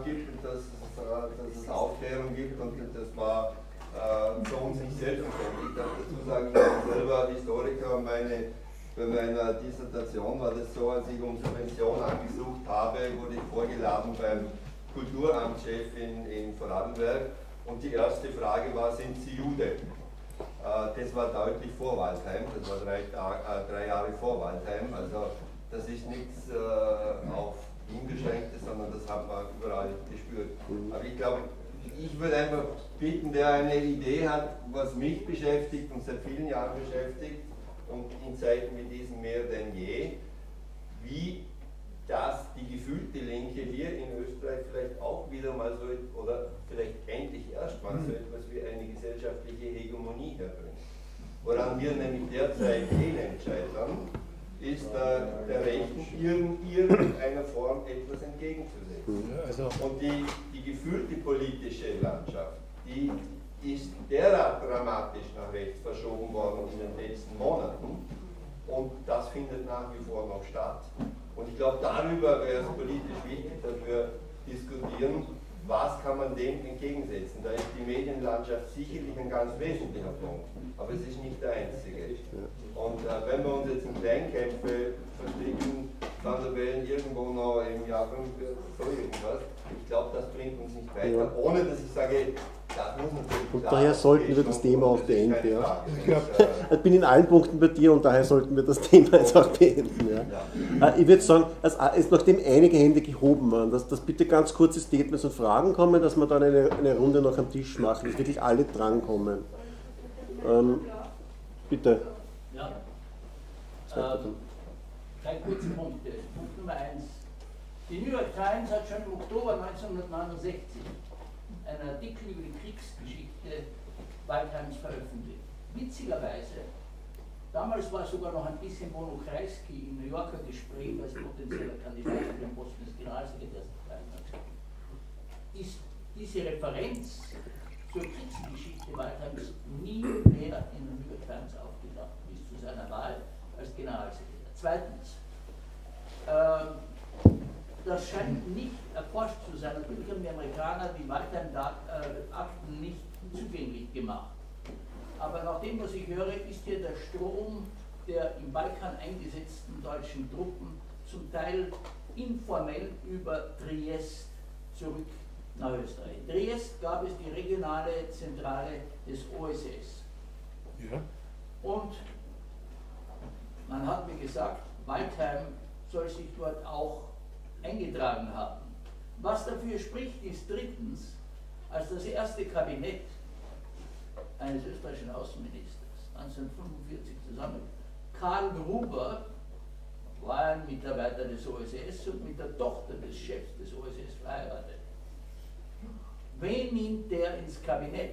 gibt und dass es Aufklärung gibt, und das war für uns nicht selbstverständlich. Ich darf dazu sagen, ich bin selber Historiker und bei meiner Dissertation war das so, als ich um Subvention angesucht habe, wurde ich vorgeladen beim Kulturamtschef in Vorarlberg, und die erste Frage war: Sind Sie Jude? Das war deutlich vor Waldheim, das war 3 Jahre vor Waldheim, also das ist nichts auf ihn beschränktes, sondern das haben wir überall gespürt. Aber ich glaube, ich würde einfach bitten, wer eine Idee hat, was mich beschäftigt und seit vielen Jahren beschäftigt, und in Zeiten wie diesen mehr denn je, wie das die gefühlte Linke hier in Österreich vielleicht auch wieder mal so, oder vielleicht endlich erst mal so etwas wie eine gesellschaftliche Hegemonie herbringt. Woran wir nämlich derzeit elend scheitern, ist der Rechten irgendeiner Form etwas entgegenzusetzen. Und die gefühlte politische Landschaft, die ist derart dramatisch nach rechts verschoben worden in den letzten Monaten, und das findet nach wie vor noch statt. Und ich glaube, darüber wäre es politisch wichtig, dass wir diskutieren, was kann man dem entgegensetzen. Da ist die Medienlandschaft sicherlich ein ganz wesentlicher Punkt, aber es ist nicht der einzige. Und wenn wir uns jetzt in Kleinkämpfe verstricken, Van der Bellen irgendwo noch im Jahr 45, so irgendwas, ich glaube, das bringt uns nicht weiter, ohne dass ich sage, das muss natürlich. Und daher sollten wir das Thema auch beenden. Ja. Ich bin in allen Punkten bei dir, und daher sollten wir das Thema jetzt auch beenden. Ja. Ich würde sagen, nachdem einige Hände gehoben waren, dass bitte ganz kurze Statements und Fragen kommen, dass wir dann eine Runde noch am Tisch machen, dass wirklich alle drankommen. Bitte. Ja. 3 kurze Punkte. Punkt Nummer 1. Die New York Times hat schon im Oktober 1969 einen Artikel über die Kriegsgeschichte Waldheims veröffentlicht. Witzigerweise, damals war sogar noch ein bisschen Bono Kreisky im New Yorker Gespräch als potenzieller Kandidat für den Posten des Generalsekretärs der Vereinten Nationen. Diese Referenz zur Kriegsgeschichte Waldheims nie mehr in der New York Times aufgetaucht, bis zu seiner Wahl als Generalsekretär. Zweitens, das scheint nicht erforscht zu sein. Natürlich haben die Amerikaner die Waldheim-Akten nicht zugänglich gemacht. Aber nach dem, was ich höre, ist hier der Strom der im Balkan eingesetzten deutschen Truppen zum Teil informell über Triest zurück nach Österreich. In Triest gab es die regionale Zentrale des OSS. Ja. Und man hat mir gesagt, Waldheim soll sich dort auch eingetragen haben. Was dafür spricht, ist drittens, als das erste Kabinett eines österreichischen Außenministers 1945 zusammen, Karl Gruber war ein Mitarbeiter des OSS und mit der Tochter des Chefs des OSS verheiratet. Wen nimmt der ins Kabinett?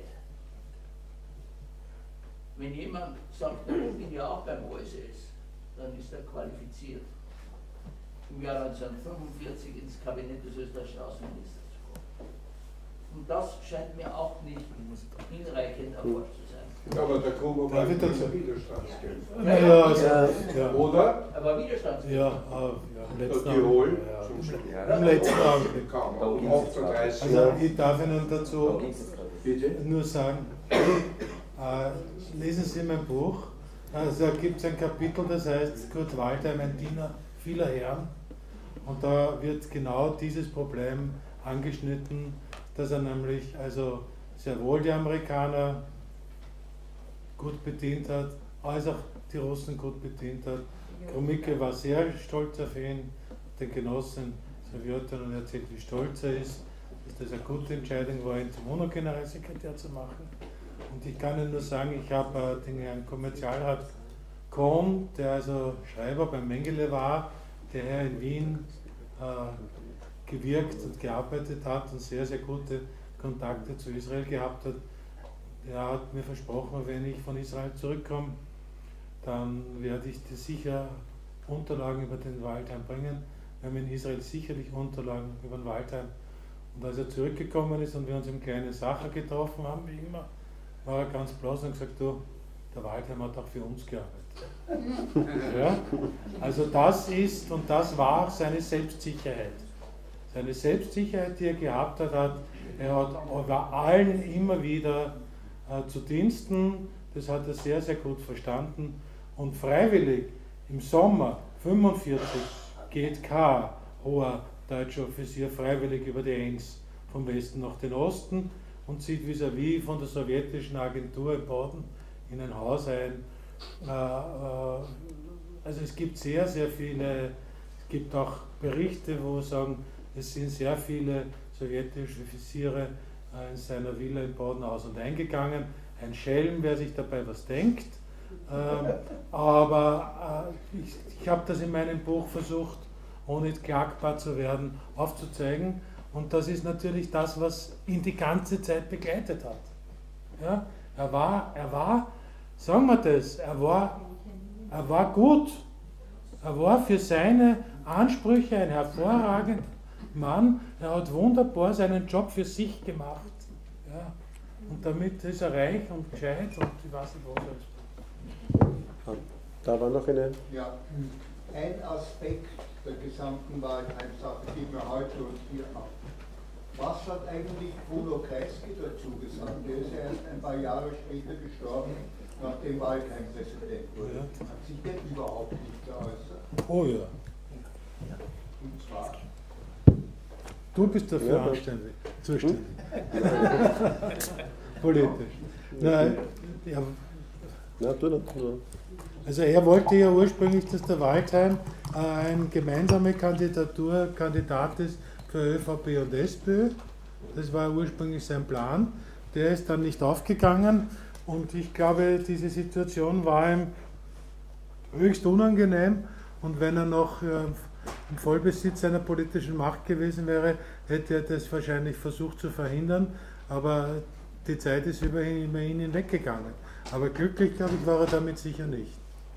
Wenn jemand sagt, ich bin ja auch beim OSS, dann ist er qualifiziert, im Jahr 1945 ins Kabinett des österreichischen Außenministers zu kommen. Und das scheint mir auch nicht hinreichend erforscht zu sein. Aber der Gruber war nicht der Widerstandskämpfer. Ja. Oder? Er war Widerstandskämpfer. Ja, im letzten Tirol. Im letzten Augenblick. Also ich darf Ihnen dazu nur sagen, lesen Sie mein Buch. Also da gibt es ein Kapitel, das heißt Kurt Waldheim, ein Diener vieler Herren. Und da wird genau dieses Problem angeschnitten, dass er nämlich also sehr wohl die Amerikaner gut bedient hat, als auch die Russen gut bedient hat. Gromyko war sehr stolz auf ihn, den Genossen Sowjetunion, und erzählt, wie stolz er ist, dass das eine gute Entscheidung war, ihn zum UNO-Generalsekretär zu machen. Und ich kann Ihnen nur sagen, ich habe den Herrn Kommerzialrat Kohn, der also Schreiber beim Mengele war, der Herr in Wien gewirkt und gearbeitet hat und sehr, sehr gute Kontakte zu Israel gehabt hat. Er hat mir versprochen, wenn ich von Israel zurückkomme, dann werde ich dir sicher Unterlagen über den Waldheim bringen. Wir haben in Israel sicherlich Unterlagen über den Waldheim. Und als er zurückgekommen ist und wir uns im kleinen Sacher getroffen haben, wie immer, war er ganz blass und gesagt, du, der Waldheim hat auch für uns gearbeitet. Ja? Also das ist und das war seine Selbstsicherheit. seine Selbstsicherheit, die er gehabt hat, er war allen immer wieder zu Diensten, das hat er sehr, sehr gut verstanden. Und freiwillig im Sommer 1945 geht kein hoher deutscher Offizier freiwillig über die Enns vom Westen nach den Osten und zieht vis-à-vis von der sowjetischen Agentur im Boden in ein Haus ein. Also es gibt sehr, sehr viele, es gibt auch Berichte, wo sagen, es sind sehr viele sowjetische Offiziere in seiner Villa in Boden aus- und eingegangen. Ein Schelm, wer sich dabei was denkt. Aber ich habe das in meinem Buch versucht, ohne klagbar zu werden, aufzuzeigen. Und das ist natürlich das, was ihn die ganze Zeit begleitet hat. Ja? Er war, sagen wir das, er war gut. Er war für seine Ansprüche ein hervorragender Mann. Er hat wunderbar seinen Job für sich gemacht. Ja? Und damit ist er reich und gescheit und ich weiß nicht, was er ist. Da war noch eine... Ja, ein Aspekt der gesamten Waldheim-Sache, die mir heute und hier ab. Was hat eigentlich Bruno Kreisky dazu gesagt? Der ist ja erst ein paar Jahre später gestorben, nachdem Waldheim Präsident wurde. Hat sich der überhaupt nicht geäußert? Oh ja. Und zwar? Du bist dafür anständig, zuständig. Politisch. Nein, ja. Also er wollte ja ursprünglich, dass der Waldheim ein gemeinsamer Kandidat ist für ÖVP und SPÖ. Das war ursprünglich sein Plan. Der ist dann nicht aufgegangen und ich glaube, diese Situation war ihm höchst unangenehm und wenn er noch im Vollbesitz seiner politischen Macht gewesen wäre, hätte er das wahrscheinlich versucht zu verhindern, aber die Zeit ist über ihn hinweggegangen. Aber glücklich, glaube ich, war er damit sicher nicht.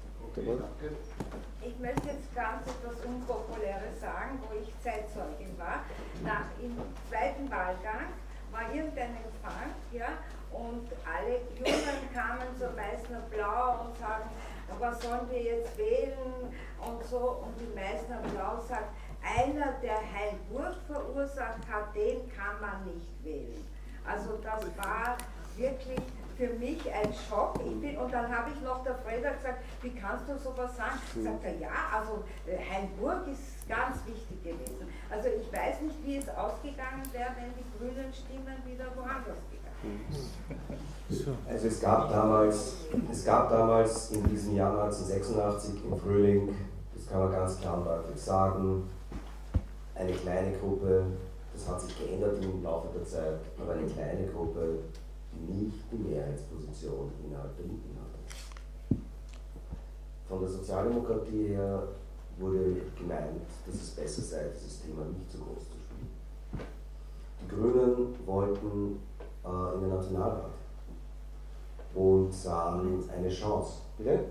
Ich möchte jetzt ganz etwas Unpopuläres sagen, wo ich Zeitzeugin war. Im zweiten Wahlgang war irgendein Empfang, ja, und alle Jungen kamen zur Meißner Blau und sagen, was sollen wir jetzt wählen und so. Und die Meißner Blau sagt, einer, der Heilburg verursacht hat, den kann man nicht wählen. Also das war wirklich für mich ein Schock. Und dann habe ich noch der Freda gesagt, wie kannst du sowas sagen? Sagt er, ja, also Heilburg ist ganz wichtig gewesen. Also ich weiß nicht, wie es ausgegangen wäre, wenn die grünen Stimmen wieder woanders gegangen wären. Also es gab damals in diesem Jahr 1986 im Frühling, das kann man ganz klar und deutlich sagen, eine kleine Gruppe, das hat sich geändert im Laufe der Zeit, aber eine kleine Gruppe, die nicht die Mehrheitsposition innerhalb der Linken hatte. Von der Sozialdemokratie her wurde gemeint, dass es besser sei, dieses Thema nicht so groß zu spielen. Die Grünen wollten in den Nationalrat und sahen eine Chance. Bitte?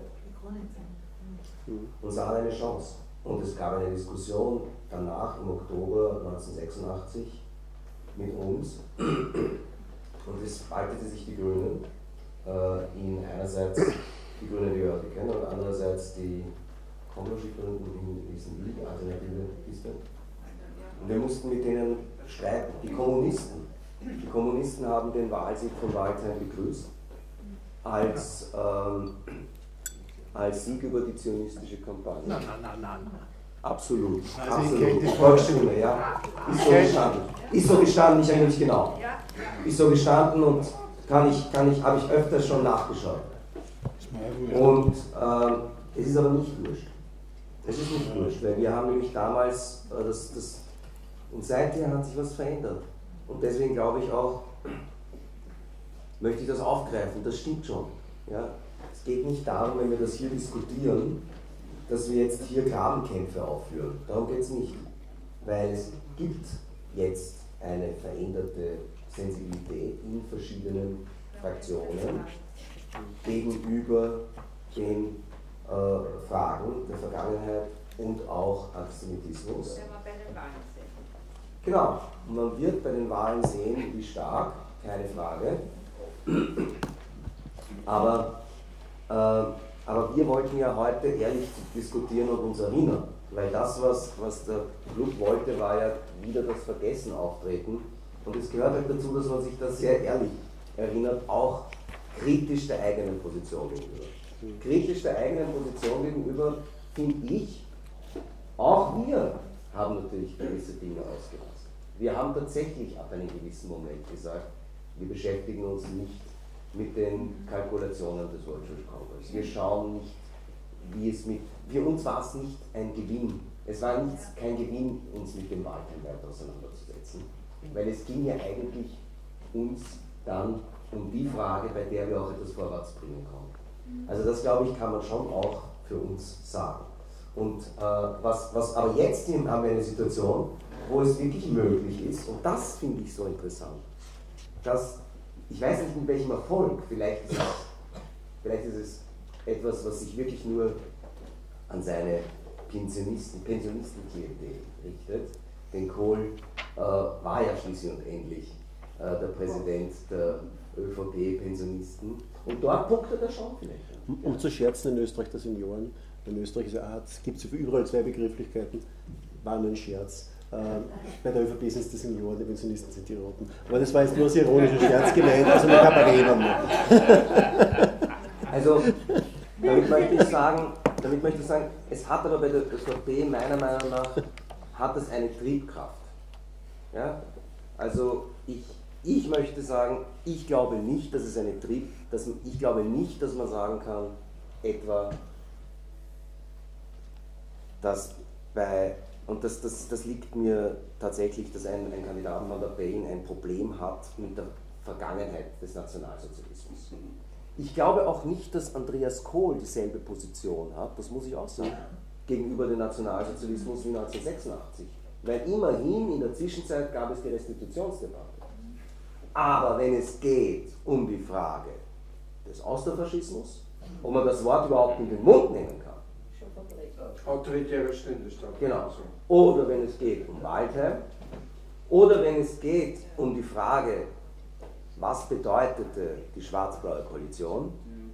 Und sahen eine Chance. Und es gab eine Diskussion danach im Oktober 1986 mit uns. Und es spaltete sich die Grünen in einerseits die Grünen, die wir heute kennen, und andererseits die Kommerschgründen in diesen alternative Liste. Und wir mussten mit denen streiten. Die Kommunisten haben den Wahlsieg von Waldheim begrüßt als Sieg über die zionistische Kampagne. Nein. Absolut. Also absolut. Volksstimme, ja. Ist so gestanden, ich eigentlich genau. Ist so gestanden und habe ich öfters schon nachgeschaut. Und es ist aber nicht wurscht. Es ist nicht wurscht, weil wir haben nämlich damals und seither hat sich was verändert. Und deswegen glaube ich auch, möchte ich das aufgreifen, das stimmt schon. Ja? Es geht nicht darum, wenn wir das hier diskutieren, dass wir jetzt hier Grabenkämpfe aufführen. Darum geht es nicht. Weil es gibt jetzt eine veränderte Sensibilität in verschiedenen Fraktionen gegenüber den Fragen der Vergangenheit und auch Antisemitismus. Wenn wir bei den Wahlen sehen. Genau, und man wird bei den Wahlen sehen, wie stark, keine Frage. Aber Aber wir wollten ja heute ehrlich diskutieren und uns erinnern, weil das, was der Club wollte, war ja wieder das Vergessen auftreten. Und es gehört halt dazu, dass man sich da sehr ehrlich erinnert, auch kritisch der eigenen Position gegenüber. Kritisch der eigenen Position gegenüber, finde ich, auch wir haben natürlich gewisse Dinge ausgelassen. Wir haben tatsächlich ab einem gewissen Moment gesagt, wir beschäftigen uns nicht mit den Kalkulationen des World Church Congress. Wir schauen nicht, wie es mit, für uns war es nicht ein Gewinn. Es war kein Gewinn, uns mit dem Waldheim weiter auseinanderzusetzen, weil es ging ja eigentlich uns dann um die Frage, bei der wir auch etwas vorwärts bringen konnten. Also das, glaube ich, kann man schon auch für uns sagen. Und aber jetzt haben wir eine Situation, wo es wirklich möglich ist, und das finde ich so interessant, dass, ich weiß nicht mit welchem Erfolg, vielleicht ist es etwas, was sich wirklich nur an seine Pensionistenklientel richtet, denn Kohl war ja schließlich und endlich der Präsident der ÖVP-Pensionisten, und dort punktet er schon vielleicht. Um zu scherzen, in Österreich der Senioren, in Österreich gibt es überall zwei Begrifflichkeiten, war nur ein Scherz. Bei der ÖVP sind es die Senioren, die Pensionisten sind die Roten. Aber das war jetzt nur als ironischer Scherz gemeint, also mit Kabarett. Also, damit möchte ich sagen, es hat aber bei der ÖVP meiner Meinung nach hat es eine Triebkraft. Ja? Also ich möchte sagen, ich glaube nicht, dass es ich glaube nicht, dass man sagen kann, etwa, dass und das liegt mir tatsächlich, dass ein Kandidat Van der Bellen ein Problem hat mit der Vergangenheit des Nationalsozialismus. Ich glaube auch nicht, dass Andreas Kohl dieselbe Position hat, das muss ich auch sagen, gegenüber dem Nationalsozialismus wie 1986. Weil immerhin in der Zwischenzeit gab es die Restitutionsdebatte. Aber wenn es geht um die Frage des Austerfaschismus, ob man das Wort überhaupt in den Mund nehmen kann, autoritäre Ständestaat. genau, oder wenn es geht um Waldheim, oder wenn es geht um die Frage, was bedeutete die schwarz-blaue Koalition,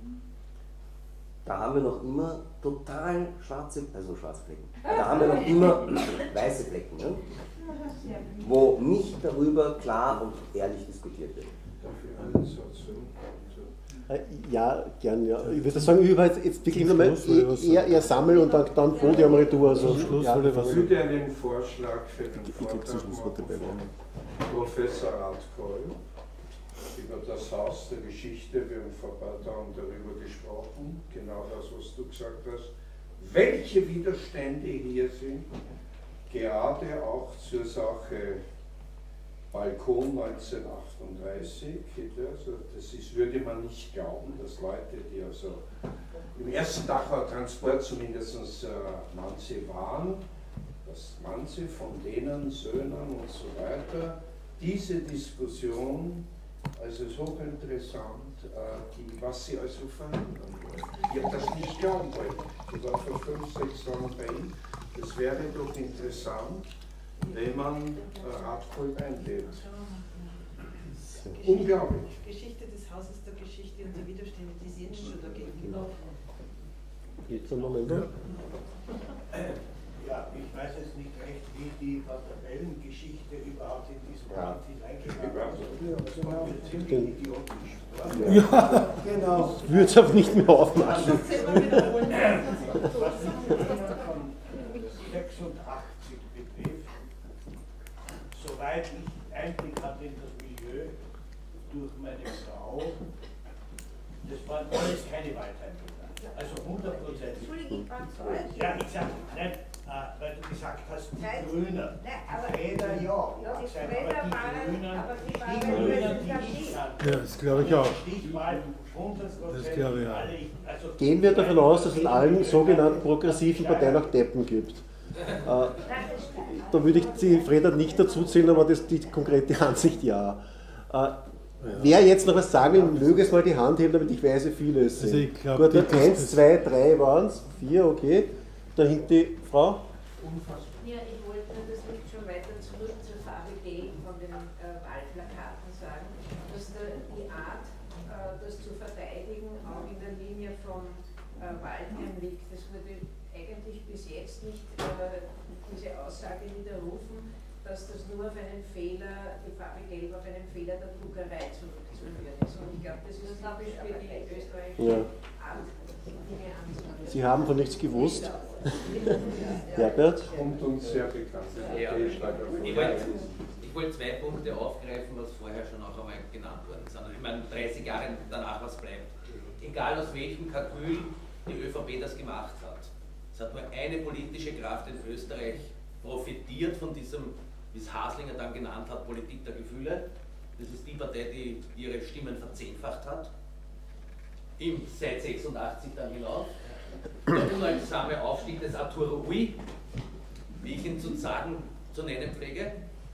da haben wir noch immer total schwarze Flecken. Da haben wir noch immer weiße Flecken, ne? Wo nicht darüber klar und ehrlich diskutiert wird. Dafür einen Satz. Ja, gern, ja. Ich würde sagen, ich würde jetzt wirklich nochmal eher sammeln und dann Podium retour. Also, Ich würde einen Vorschlag für den Vortrag machen von Professor Radkoll über das Haus der Geschichte. Wir haben vor ein paar Tagen darüber gesprochen, genau das, was du gesagt hast. Welche Widerstände hier sind, gerade auch zur Sache Balkon 1938, also das würde man nicht glauben, dass Leute, die also im ersten Dachauer Transport zumindest manche waren, dass manche von denen, Söhnern und so weiter, diese Diskussion, also es ist hochinteressant, was sie also verhindern wollen. Ich habe das nicht glauben wollen. Ich war vor 5, 6 Jahren bei ihm. Das wäre doch interessant, wenn man Radkoll einlädt. Unglaublich. Geschichte des Hauses der Geschichte und die Widerstände, die es jetzt schon dagegen laufen. Jetzt einen Moment. Ja, ich weiß jetzt nicht recht, wie die Tabellengeschichte überhaupt in diesen Land hineingegangen ist. Das war mir ziemlich idiotisch. Ja, genau. Ich würde es auch nicht mehr aufmachen. Was die von 86 betrifft, soweit ich Einblick hatte in das Milieu durch meine Frau, das waren alles keine Waldheimkinder. Also 100%. Entschuldigung, ich war zu alt. Ja, ich sag nicht, weil du gesagt hast, die Grünen. Die Räder ja, aber die Grünen, die ich kannte. Ja, das glaube ich auch. Stichwahl 100%. Das glaube ich auch. Also Gehen wir davon aus, dass es in allen sogenannten progressiven Parteien auch Deppen gibt. Da würde ich die Freda nicht dazu zählen, aber die konkrete Ansicht ja. Wer jetzt noch was sagen will, möge es mal die Hand heben, damit ich weiß, wie viele es sind. Also ich glaub, gut, 1, 2, 3 waren es, 4, okay. Da hinten die Frau. Ja, ich wollte das nicht schon weiter zurück zur VfD von den Wahlplakaten sagen, dass die Art, das zu verteidigen, auch in der Linie von diese Aussage widerrufen, dass das nur auf einen Fehler, die Farbe Gelb auf einen Fehler der Druckerei zurückzuführen ist. Und ich glaube, das ist typisch für die österreichische Art, Dinge anzunehmen. Sie haben von nichts gewusst. Herbert? Kommt uns sehr bekannt. Ja. Ich wollte zwei Punkte aufgreifen, was vorher schon auch einmal genannt worden sind. Ich meine, 30 Jahre danach, was bleibt. Egal aus welchem Kalkül die ÖVP das gemacht hat. Es hat nur eine politische Kraft in Österreich profitiert von diesem, wie es Haslinger dann genannt hat, Politik der Gefühle. Das ist die Partei, die ihre Stimmen verzehnfacht hat. Seit 86 dann hinaus. Der unhaltsame Aufstieg des Arturo Ui, wie ich ihn zu nennen pflege.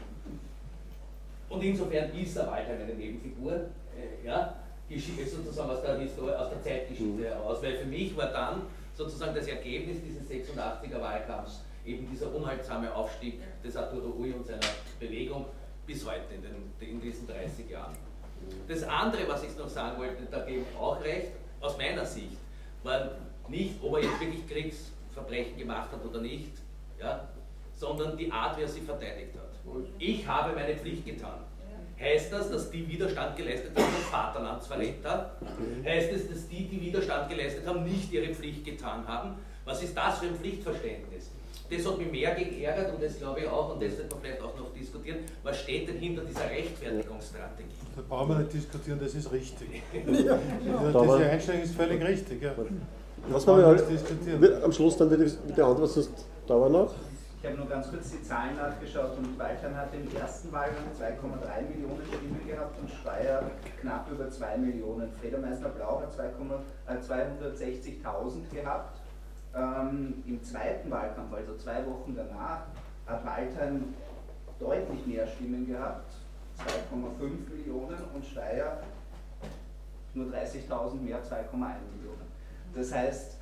Und insofern ist er Waldheim eine Nebenfigur, sozusagen aus der Zeitgeschichte heraus, weil für mich war dann sozusagen das Ergebnis dieses 86er Wahlkampfs eben dieser unhaltsame Aufstieg des Arturo Ui und seiner Bewegung bis heute in diesen 30 Jahren. Das andere, was ich noch sagen wollte, da gebe ich auch recht, aus meiner Sicht, war nicht, ob er jetzt wirklich Kriegsverbrechen gemacht hat oder nicht, ja, sondern die Art, wie er sie verteidigt hat. Ich habe meine Pflicht getan. Heißt das, dass die Widerstand geleistet haben, als Vaterlandsverräter? Heißt es, dass die Widerstand geleistet haben, nicht ihre Pflicht getan haben? Was ist das für ein Pflichtverständnis? Das hat mich mehr geärgert und das glaube ich auch, und das wird man vielleicht auch noch diskutieren, was steht denn hinter dieser Rechtfertigungsstrategie? Da brauchen wir nicht diskutieren, das ist richtig. Ja, diese Einstellung ist völlig richtig. Ja. Was wir am Schluss dann wieder beantwortet, da war noch. Ich habe nur ganz kurz die Zahlen nachgeschaut und Waldheim hatte im ersten Wahlgang 2,3 Millionen Stimmen gehabt und Speyer knapp über 2 Millionen. Fledermeister-Blau hat 260.000 gehabt. Im zweiten Wahlkampf, also 2 Wochen danach, hat Waldheim deutlich mehr Stimmen gehabt, 2,5 Millionen, und Speyer nur 30.000 mehr, 2,1 Millionen. Das heißt,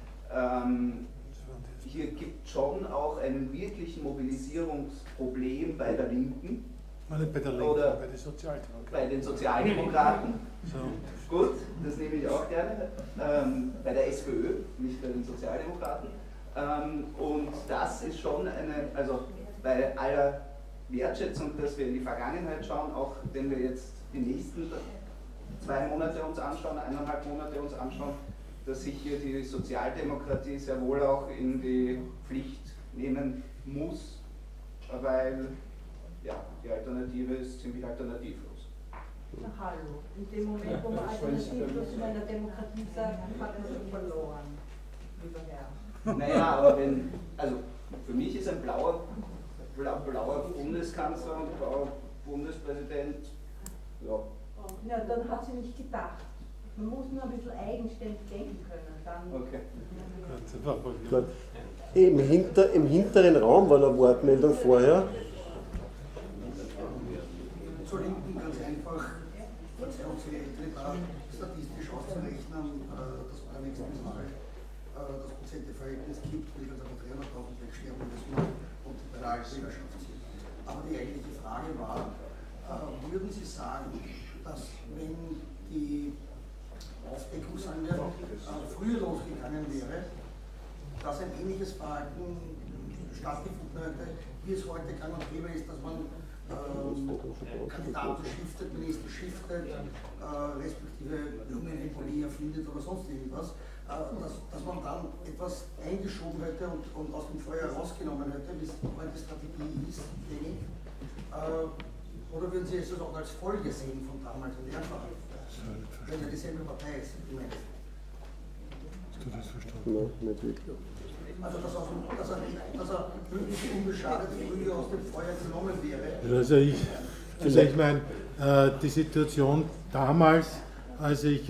hier gibt es schon auch ein wirkliches Mobilisierungsproblem bei der Linken. Nicht bei der Linken, oder bei den Sozialdemokraten. Bei den Sozialdemokraten. So. Gut, das nehme ich auch gerne. Bei der SPÖ, nicht bei den Sozialdemokraten. Und das ist schon also bei aller Wertschätzung, dass wir in die Vergangenheit schauen, auch wenn wir jetzt die nächsten 2 Monate uns anschauen, 1,5 Monate uns anschauen, dass sich hier die Sozialdemokratie sehr wohl auch in die Pflicht nehmen muss, weil ja, die Alternative ist ziemlich alternativlos. Na hallo, in dem Moment, wo man alternativlos in einer Demokratie sagt, hat man schon verloren, lieber Herr. Naja, aber also für mich ist ein blauer Bundeskanzler und blauer Bundespräsident, ja. Ja, dann hat sie nicht gedacht. Man muss nur ein bisschen eigenständig denken können. Dann okay. Im hinteren Raum war eine Wortmeldung vorher. Zur Linken ganz einfach, als ältere war, statistisch auszurechnen, dass beim nächsten Mal das Prozenteverhältnis gibt, wie gesagt, 300.000 wegsterben müssen und bei der Altbürgerschaft sind. Aber die eigentliche Frage war, würden Sie sagen, dass wenn die Aufdeckung, sagen wir, früher losgegangen wäre, dass ein ähnliches Verhalten stattgefunden hätte, wie es heute gang und gäbe ist, dass man Kandidaten shiftet, Minister shiftet, respektive Lungenembolie erfindet oder sonst irgendwas, dass man dann etwas eingeschoben hätte und aus dem Feuer rausgenommen hätte, wie es heute Strategie ist, wenig. Oder würden Sie es auch als Folge sehen von damals und Erfahrung? Wenn ja dieselbe Partei ist, im Endeffekt. Hast du das verstanden? Nein, nicht wirklich. Also, dass er möglichst unbeschadet früher aus dem Feuer genommen wäre. Also ich meine, die Situation damals, als ich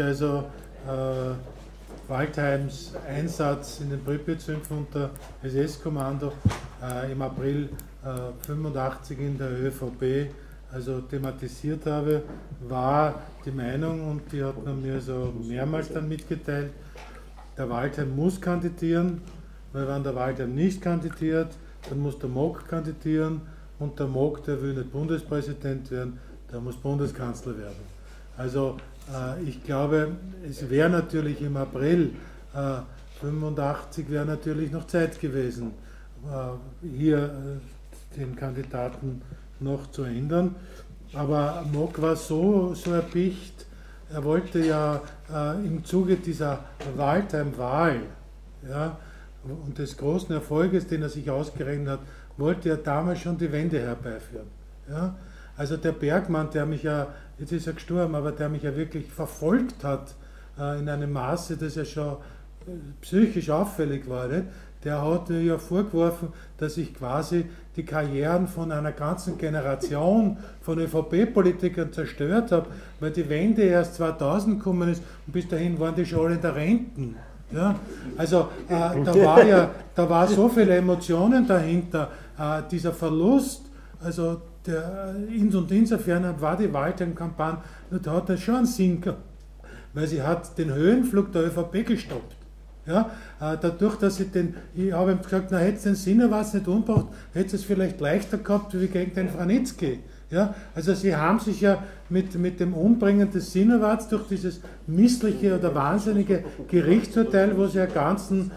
Waldheims Einsatz in den Pripyat-Sümpfen unter SS-Kommando im April 85 in der ÖVP thematisiert habe, war die Meinung, und die hat man mir so mehrmals dann mitgeteilt, der Waldheim muss kandidieren, weil wenn der Waldheim nicht kandidiert, dann muss der Mock kandidieren, und der Mock, der will nicht Bundespräsident werden, der muss Bundeskanzler werden. Also ich glaube, es wäre natürlich im April 85 wäre natürlich noch Zeit gewesen, hier den Kandidaten noch zu ändern. Aber Mock war so erpicht, er wollte ja im Zuge dieser Waldheim-Wahl, ja, und des großen Erfolges, den er sich ausgerechnet hat, wollte er damals schon die Wende herbeiführen. Ja. Also der Bergmann, der mich ja, jetzt ist er gestorben, aber der mich ja wirklich verfolgt hat in einem Maße, das ja schon psychisch auffällig war, nicht? Der hat mir ja vorgeworfen, dass ich quasi die Karrieren von einer ganzen Generation von ÖVP-Politikern zerstört habe, weil die Wende erst 2000 gekommen ist und bis dahin waren die schon alle in der Renten. Ja? Also da war so viele Emotionen dahinter, dieser Verlust, also insofern war die Waldheim-Kampagne, da hat das schon einen Sinn gehabt, weil sie hat den Höhenflug der ÖVP gestoppt. Ja, dadurch, dass ich habe ihm gesagt, na, hätte den Sinowatz nicht umgebracht, hätte es vielleicht leichter gehabt wie gegen den Franitzky. Ja, also sie haben sich ja mit dem Umbringen des Sinowatz durch dieses missliche oder wahnsinnige Gerichtsurteil, wo sie einen ganzen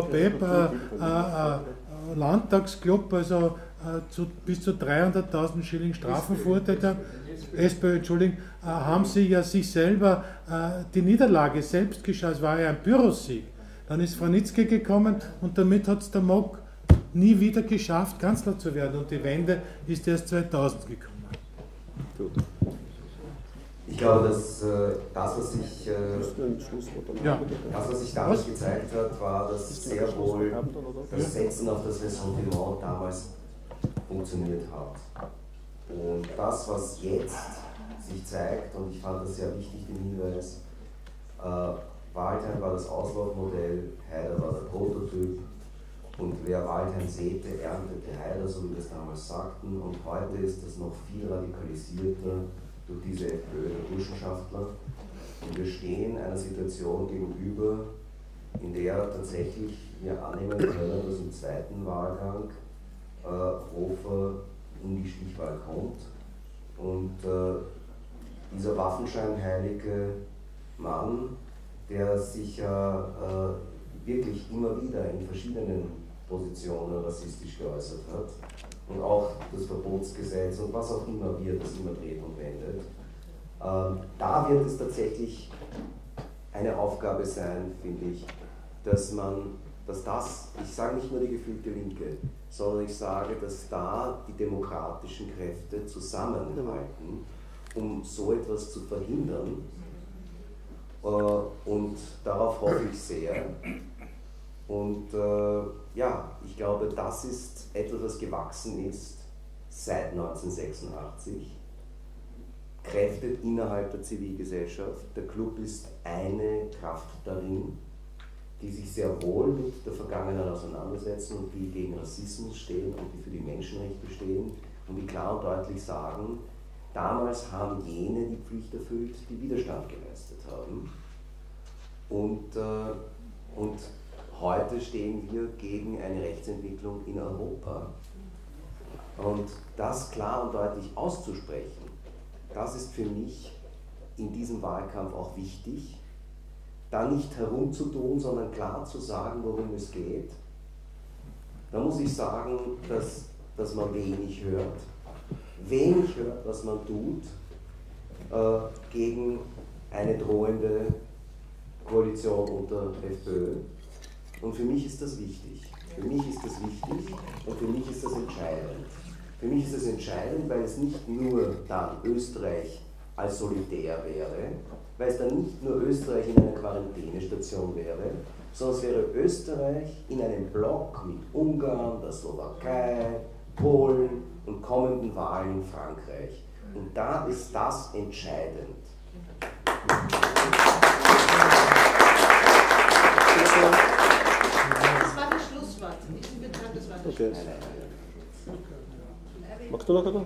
ÖVP-Landtagsclub, also bis zu 300.000 Schilling Strafen verurteilt haben, SPÖ, Entschuldigung, haben sie ja sich selber die Niederlage selbst geschaut, es war ja ein Pyrrhussieg. Dann ist Franitzky gekommen und damit hat es der Mock nie wieder geschafft, Kanzler zu werden. Und die Wende ist erst 2000 gekommen. Gut. Ich glaube, dass das, was sich damals gezeigt hat, war, dass sehr wohl das Setzen auf das Ressentiment damals funktioniert hat. Und das, was jetzt sich zeigt, und ich fand das sehr wichtig, den Hinweis, Waldheim war das Auslaufmodell, Haider war der Prototyp, und wer Waldheim säte, erntete Haider, so wie wir es damals sagten, und heute ist das noch viel radikalisierter durch diese FPÖ der Burschenschaftler. Und wir stehen einer Situation gegenüber, in der tatsächlich wir annehmen können, dass im zweiten Wahlgang Hofer in die Stichwahl kommt. Und dieser waffenscheinheilige Mann, der sich wirklich immer wieder in verschiedenen Positionen rassistisch geäußert hat und auch das Verbotsgesetz und was auch immer das immer dreht und wendet, da wird es tatsächlich eine Aufgabe sein, finde ich, dass das, ich sage nicht nur die gefühlte Linke, sondern ich sage, dass da die demokratischen Kräfte zusammenhalten, um so etwas zu verhindern. Und darauf hoffe ich sehr. Und ja, ich glaube, das ist etwas, was gewachsen ist seit 1986, kräftet innerhalb der Zivilgesellschaft. Der Club ist eine Kraft darin, die sich sehr wohl mit der Vergangenheit auseinandersetzen und die gegen Rassismus stehen und die für die Menschenrechte stehen und die klar und deutlich sagen, damals haben jene die Pflicht erfüllt, die Widerstand geleistet haben. Und heute stehen wir gegen eine Rechtsentwicklung in Europa. Und das klar und deutlich auszusprechen, das ist für mich in diesem Wahlkampf auch wichtig, da nicht herumzutun, sondern klar zu sagen, worum es geht. Da muss ich sagen, dass man wenig hört, was man tut gegen eine drohende Koalition unter FPÖ. Und für mich ist das wichtig. Für mich ist das wichtig und für mich ist das entscheidend. Für mich ist das entscheidend, weil es nicht nur dann Österreich als solitär wäre, weil es dann nicht nur Österreich in einer Quarantänestation wäre, sondern es wäre Österreich in einem Block mit Ungarn, der Slowakei, Polen und kommenden Wahlen in Frankreich. Und da ist das entscheidend. Das war das Schlusswort. Ich bin bekannt, das war das Schlusswort. Magst du noch etwas?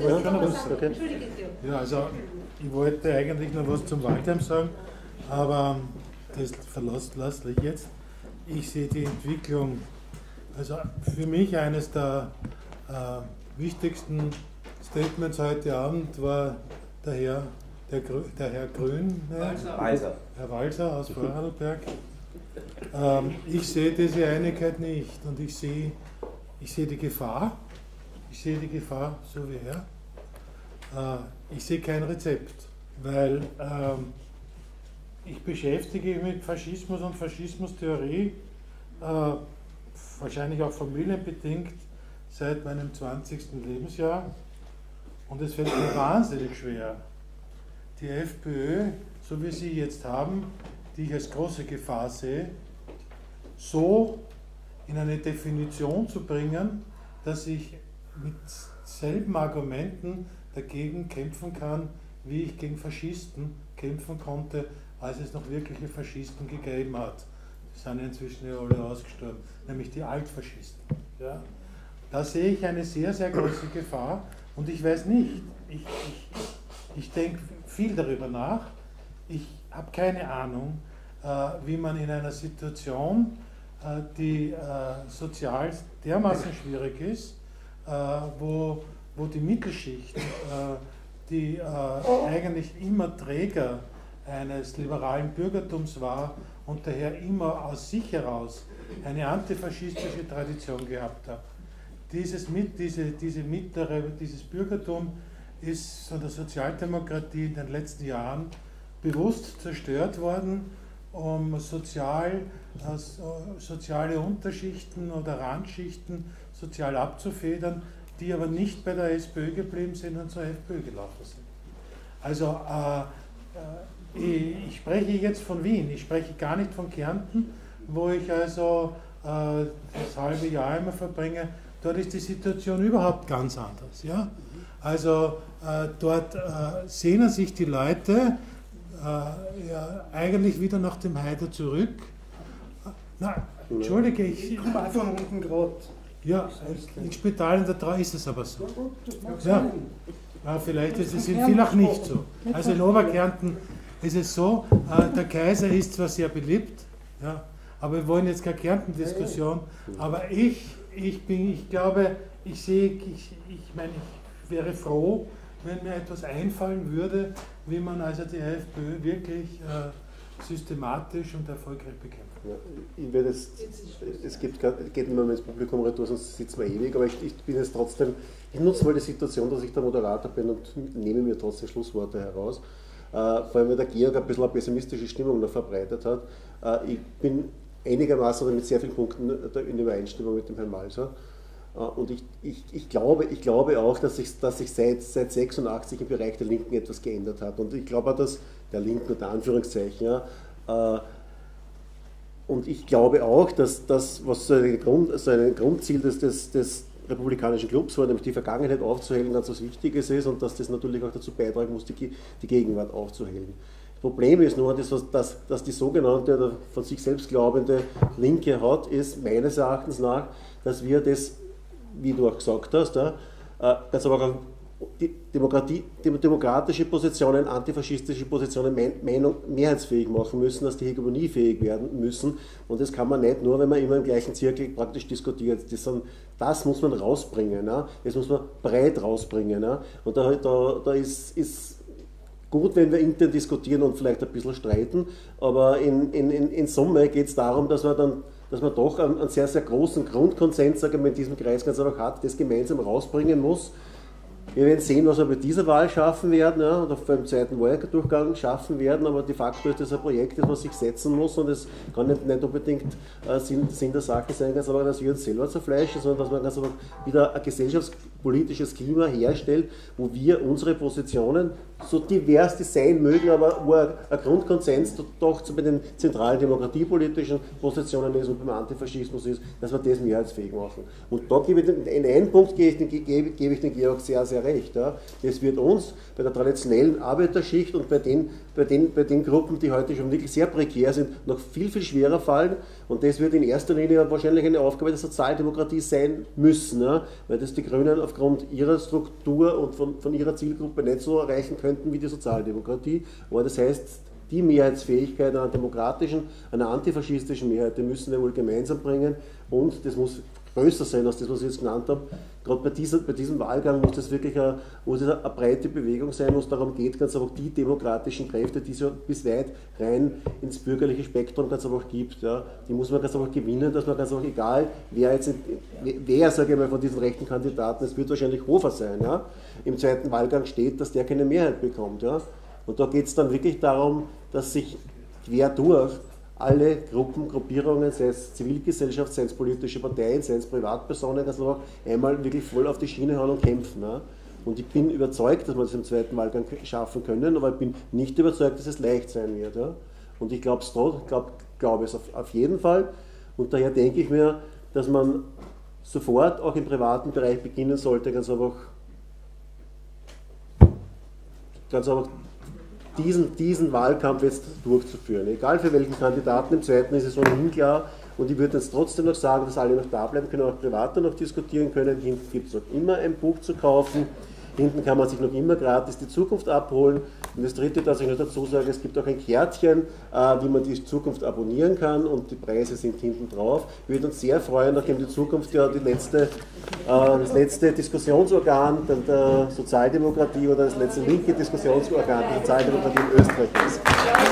Ja, also ich wollte eigentlich noch was zum Waldheim sagen, aber das lasse ich jetzt. Ich sehe die Entwicklung, also für mich eines der wichtigsten Statements heute Abend war der Herr Grün, Herr Walser aus Vorarlberg. Ich sehe diese Einigkeit nicht und ich sehe Ich sehe die Gefahr, so wie er. Ich sehe kein Rezept, weil ich beschäftige mich mit Faschismus und Faschismustheorie, wahrscheinlich auch familienbedingt, seit meinem 20. Lebensjahr. Und es fällt mir wahnsinnig schwer, die FPÖ, so wie sie jetzt haben, die ich als große Gefahr sehe, so in eine Definition zu bringen, dass ich mit selben Argumenten dagegen kämpfen kann, wie ich gegen Faschisten kämpfen konnte, als es noch wirkliche Faschisten gegeben hat. Die sind ja inzwischen ja alle ausgestorben, nämlich die Altfaschisten. Ja? Da sehe ich eine sehr, sehr große Gefahr und ich weiß nicht, ich denke viel darüber nach, ich habe keine Ahnung, wie man in einer Situation, die sozial dermaßen schwierig ist, wo die Mittelschicht, die eigentlich immer Träger eines liberalen Bürgertums war und daher immer aus sich heraus eine antifaschistische Tradition gehabt hat. Dieses Bürgertum ist von der Sozialdemokratie in den letzten Jahren bewusst zerstört worden, um soziale Unterschichten oder Randschichten sozial abzufedern, die aber nicht bei der SPÖ geblieben sind und zur FPÖ gelaufen sind. Also ich spreche jetzt von Wien, ich spreche gar nicht von Kärnten, wo ich also das halbe Jahr immer verbringe. Dort ist die Situation überhaupt ganz anders. Ja? Also dort sehnen sich die Leute eigentlich wieder nach dem Haider zurück. Na, entschuldige, ich komme von unten gerade. Ja, in Spital in der Trau ist es aber so. Ja. Vielleicht ist es in Villach nicht so. Also in Oberkärnten ist es so, der Kaiser ist zwar sehr beliebt, ja, aber wir wollen jetzt keine Kärnten-Diskussion, aber ich glaube, ich wäre froh, wenn mir etwas einfallen würde, wie man also die FPÖ wirklich systematisch und erfolgreich bekämpft. Ja, es geht nicht mehr ins Publikum retour, sonst sitzen wir ewig, aber ich bin jetzt trotzdem, ich nutze mal die Situation, dass ich der Moderator bin und nehme mir trotzdem Schlussworte heraus. Vor allem, weil der Georg ein bisschen eine pessimistische Stimmung noch verbreitet hat. Ich bin einigermaßen oder mit sehr vielen Punkten in Übereinstimmung mit dem Herrn Malser. Und ich glaube auch, dass sich seit 86 im Bereich der Linken etwas geändert hat. Und ich glaube auch, dass der Linken unter Anführungszeichen, ja, und ich glaube auch, dass das, was so ein Grundziel des republikanischen Clubs war, nämlich die Vergangenheit aufzuhellen, ganz was Wichtiges ist und dass das natürlich auch dazu beitragen muss, die Gegenwart aufzuhellen. Das Problem ist nur, dass die sogenannte oder von sich selbst glaubende Linke hat, ist meines Erachtens nach, dass wir das, wie du auch gesagt hast, ganz aber auch demokratische Positionen, antifaschistische Positionen mehrheitsfähig machen müssen, dass die hegemoniefähig werden müssen. Und das kann man nicht nur, wenn man immer im gleichen Zirkel praktisch diskutiert. Das muss man rausbringen. Ja? Das muss man breit rausbringen. Ja? Und da ist gut, wenn wir intern diskutieren und vielleicht ein bisschen streiten, aber in Summe geht es darum, dass man doch einen sehr, sehr großen Grundkonsens, sagen wir in diesem Kreis ganz einfach hat, das gemeinsam rausbringen muss. Wir werden sehen, was wir bei dieser Wahl schaffen werden, ja, oder beim zweiten Wahldurchgang schaffen werden, aber de facto ist das ein Projekt, das man sich setzen muss und es kann nicht unbedingt Sinn der Sache sein, ganz einfach, dass wir uns selber zerfleischen, sondern dass man ganz einfach wieder ein gesellschaftspolitisches Klima herstellt, wo wir unsere Positionen, so divers die sein mögen, aber wo ein Grundkonsens doch bei den zentralen demokratiepolitischen Positionen ist und beim Antifaschismus ist, dass wir das mehrheitsfähig machen. Und da in einen Punkt gebe ich den Georg sehr, sehr recht. Ja. Das wird uns bei der traditionellen Arbeiterschicht und bei den Gruppen, die heute schon wirklich sehr prekär sind, noch viel, viel schwerer fallen. Und das wird in erster Linie wahrscheinlich eine Aufgabe der Sozialdemokratie sein müssen, ja, weil das die Grünen aufgrund ihrer Struktur und von ihrer Zielgruppe nicht so erreichen könnten wie die Sozialdemokratie. Aber das heißt, die Mehrheitsfähigkeit einer demokratischen, einer antifaschistischen Mehrheit, die müssen wir wohl gemeinsam bringen und das muss größer sein als das, was ich jetzt genannt habe. Gerade bei diesem Wahlgang muss das wirklich eine breite Bewegung sein, wo es darum geht, ganz einfach die demokratischen Kräfte, die es ja bis weit rein ins bürgerliche Spektrum ganz einfach gibt, ja, die muss man ganz einfach gewinnen, dass man ganz einfach, egal wer sage ich mal, von diesen rechten Kandidaten, es wird wahrscheinlich Hofer sein, ja, im zweiten Wahlgang steht, dass der keine Mehrheit bekommt. Ja. Und da geht es dann wirklich darum, dass sich quer durch alle Gruppierungen, sei es Zivilgesellschaft, sei es politische Parteien, sei es Privatpersonen, ganz einfach einmal wirklich voll auf die Schiene hauen und kämpfen. Ja. Und ich bin überzeugt, dass wir das im zweiten Wahlgang schaffen können, aber ich bin nicht überzeugt, dass es leicht sein wird. Ja. Und ich glaube es auf jeden Fall. Und daher denke ich mir, dass man sofort auch im privaten Bereich beginnen sollte, ganz einfach diesen Wahlkampf jetzt durchzuführen. Egal für welchen Kandidaten, im zweiten ist es ohnehin klar. Und ich würde jetzt trotzdem noch sagen, dass alle noch da bleiben können, auch privater noch diskutieren können. Hinten gibt es noch immer ein Buch zu kaufen. Hinten kann man sich noch immer gratis die Zukunft abholen. Und das Dritte, das ich noch dazu sage, es gibt auch ein Kärtchen, wie man die Zukunft abonnieren kann, und die Preise sind hinten drauf. Wir würden uns sehr freuen, nachdem die Zukunft ja das letzte Diskussionsorgan der Sozialdemokratie oder das letzte linke Diskussionsorgan der Sozialdemokratie in Österreich ist.